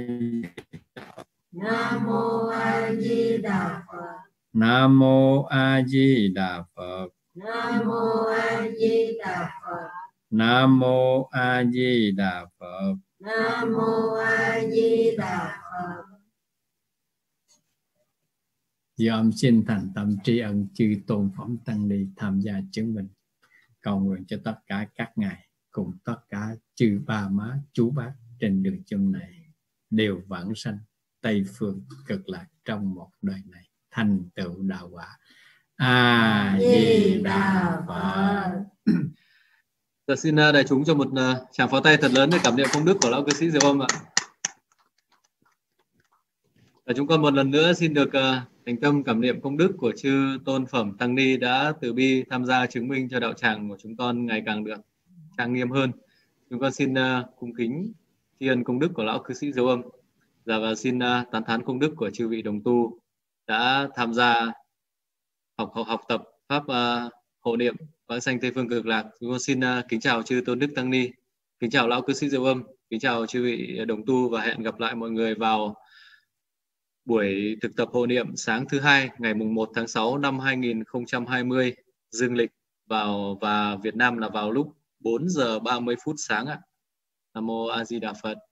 Nam mô A Di Đà Phật. Nam mô A Di Đà Phật. Nam mô A Di Đà Phật. Nam mô A Di Đà Phật. Nam mô A Di Đà Phật. Dòm xin thành tâm tri ân chư tôn phẩm tăng ni tham gia chứng minh, cầu nguyện cho tất cả các ngài cùng tất cả chư ba má chú bác trên đường chung này đều vãng sanh Tây phương cực lạc trong một đời này, thành tựu đạo quả. A Di Đà Phật. Giờ xin đại chúng cho một tràng pháo tay thật lớn để cảm niệm công đức của lão cư sĩ Diệu Âm ạ. Và chúng con một lần nữa xin được thành tâm cảm niệm công đức của chư tôn phẩm tăng ni đã từ bi tham gia chứng minh cho đạo tràng của chúng con ngày càng được trang nghiêm hơn. Chúng con xin cung kính tri ân công đức của lão cư sĩ Diệu Âm. Và xin tán thán công đức của chư vị đồng tu đã tham gia học tập pháp hộ niệm vãng sanh Tây Phương Cực Lạc. Chúng con xin kính chào chư Tôn Đức Tăng Ni, kính chào lão cư sĩ Diệu Âm, kính chào chư vị đồng tu và hẹn gặp lại mọi người vào buổi thực tập hộ niệm sáng thứ hai ngày mùng 1 tháng 6 năm 2020 dương lịch và Việt Nam là vào lúc 4 giờ 30 phút sáng ạ. Nam mô A Di Đà Phật.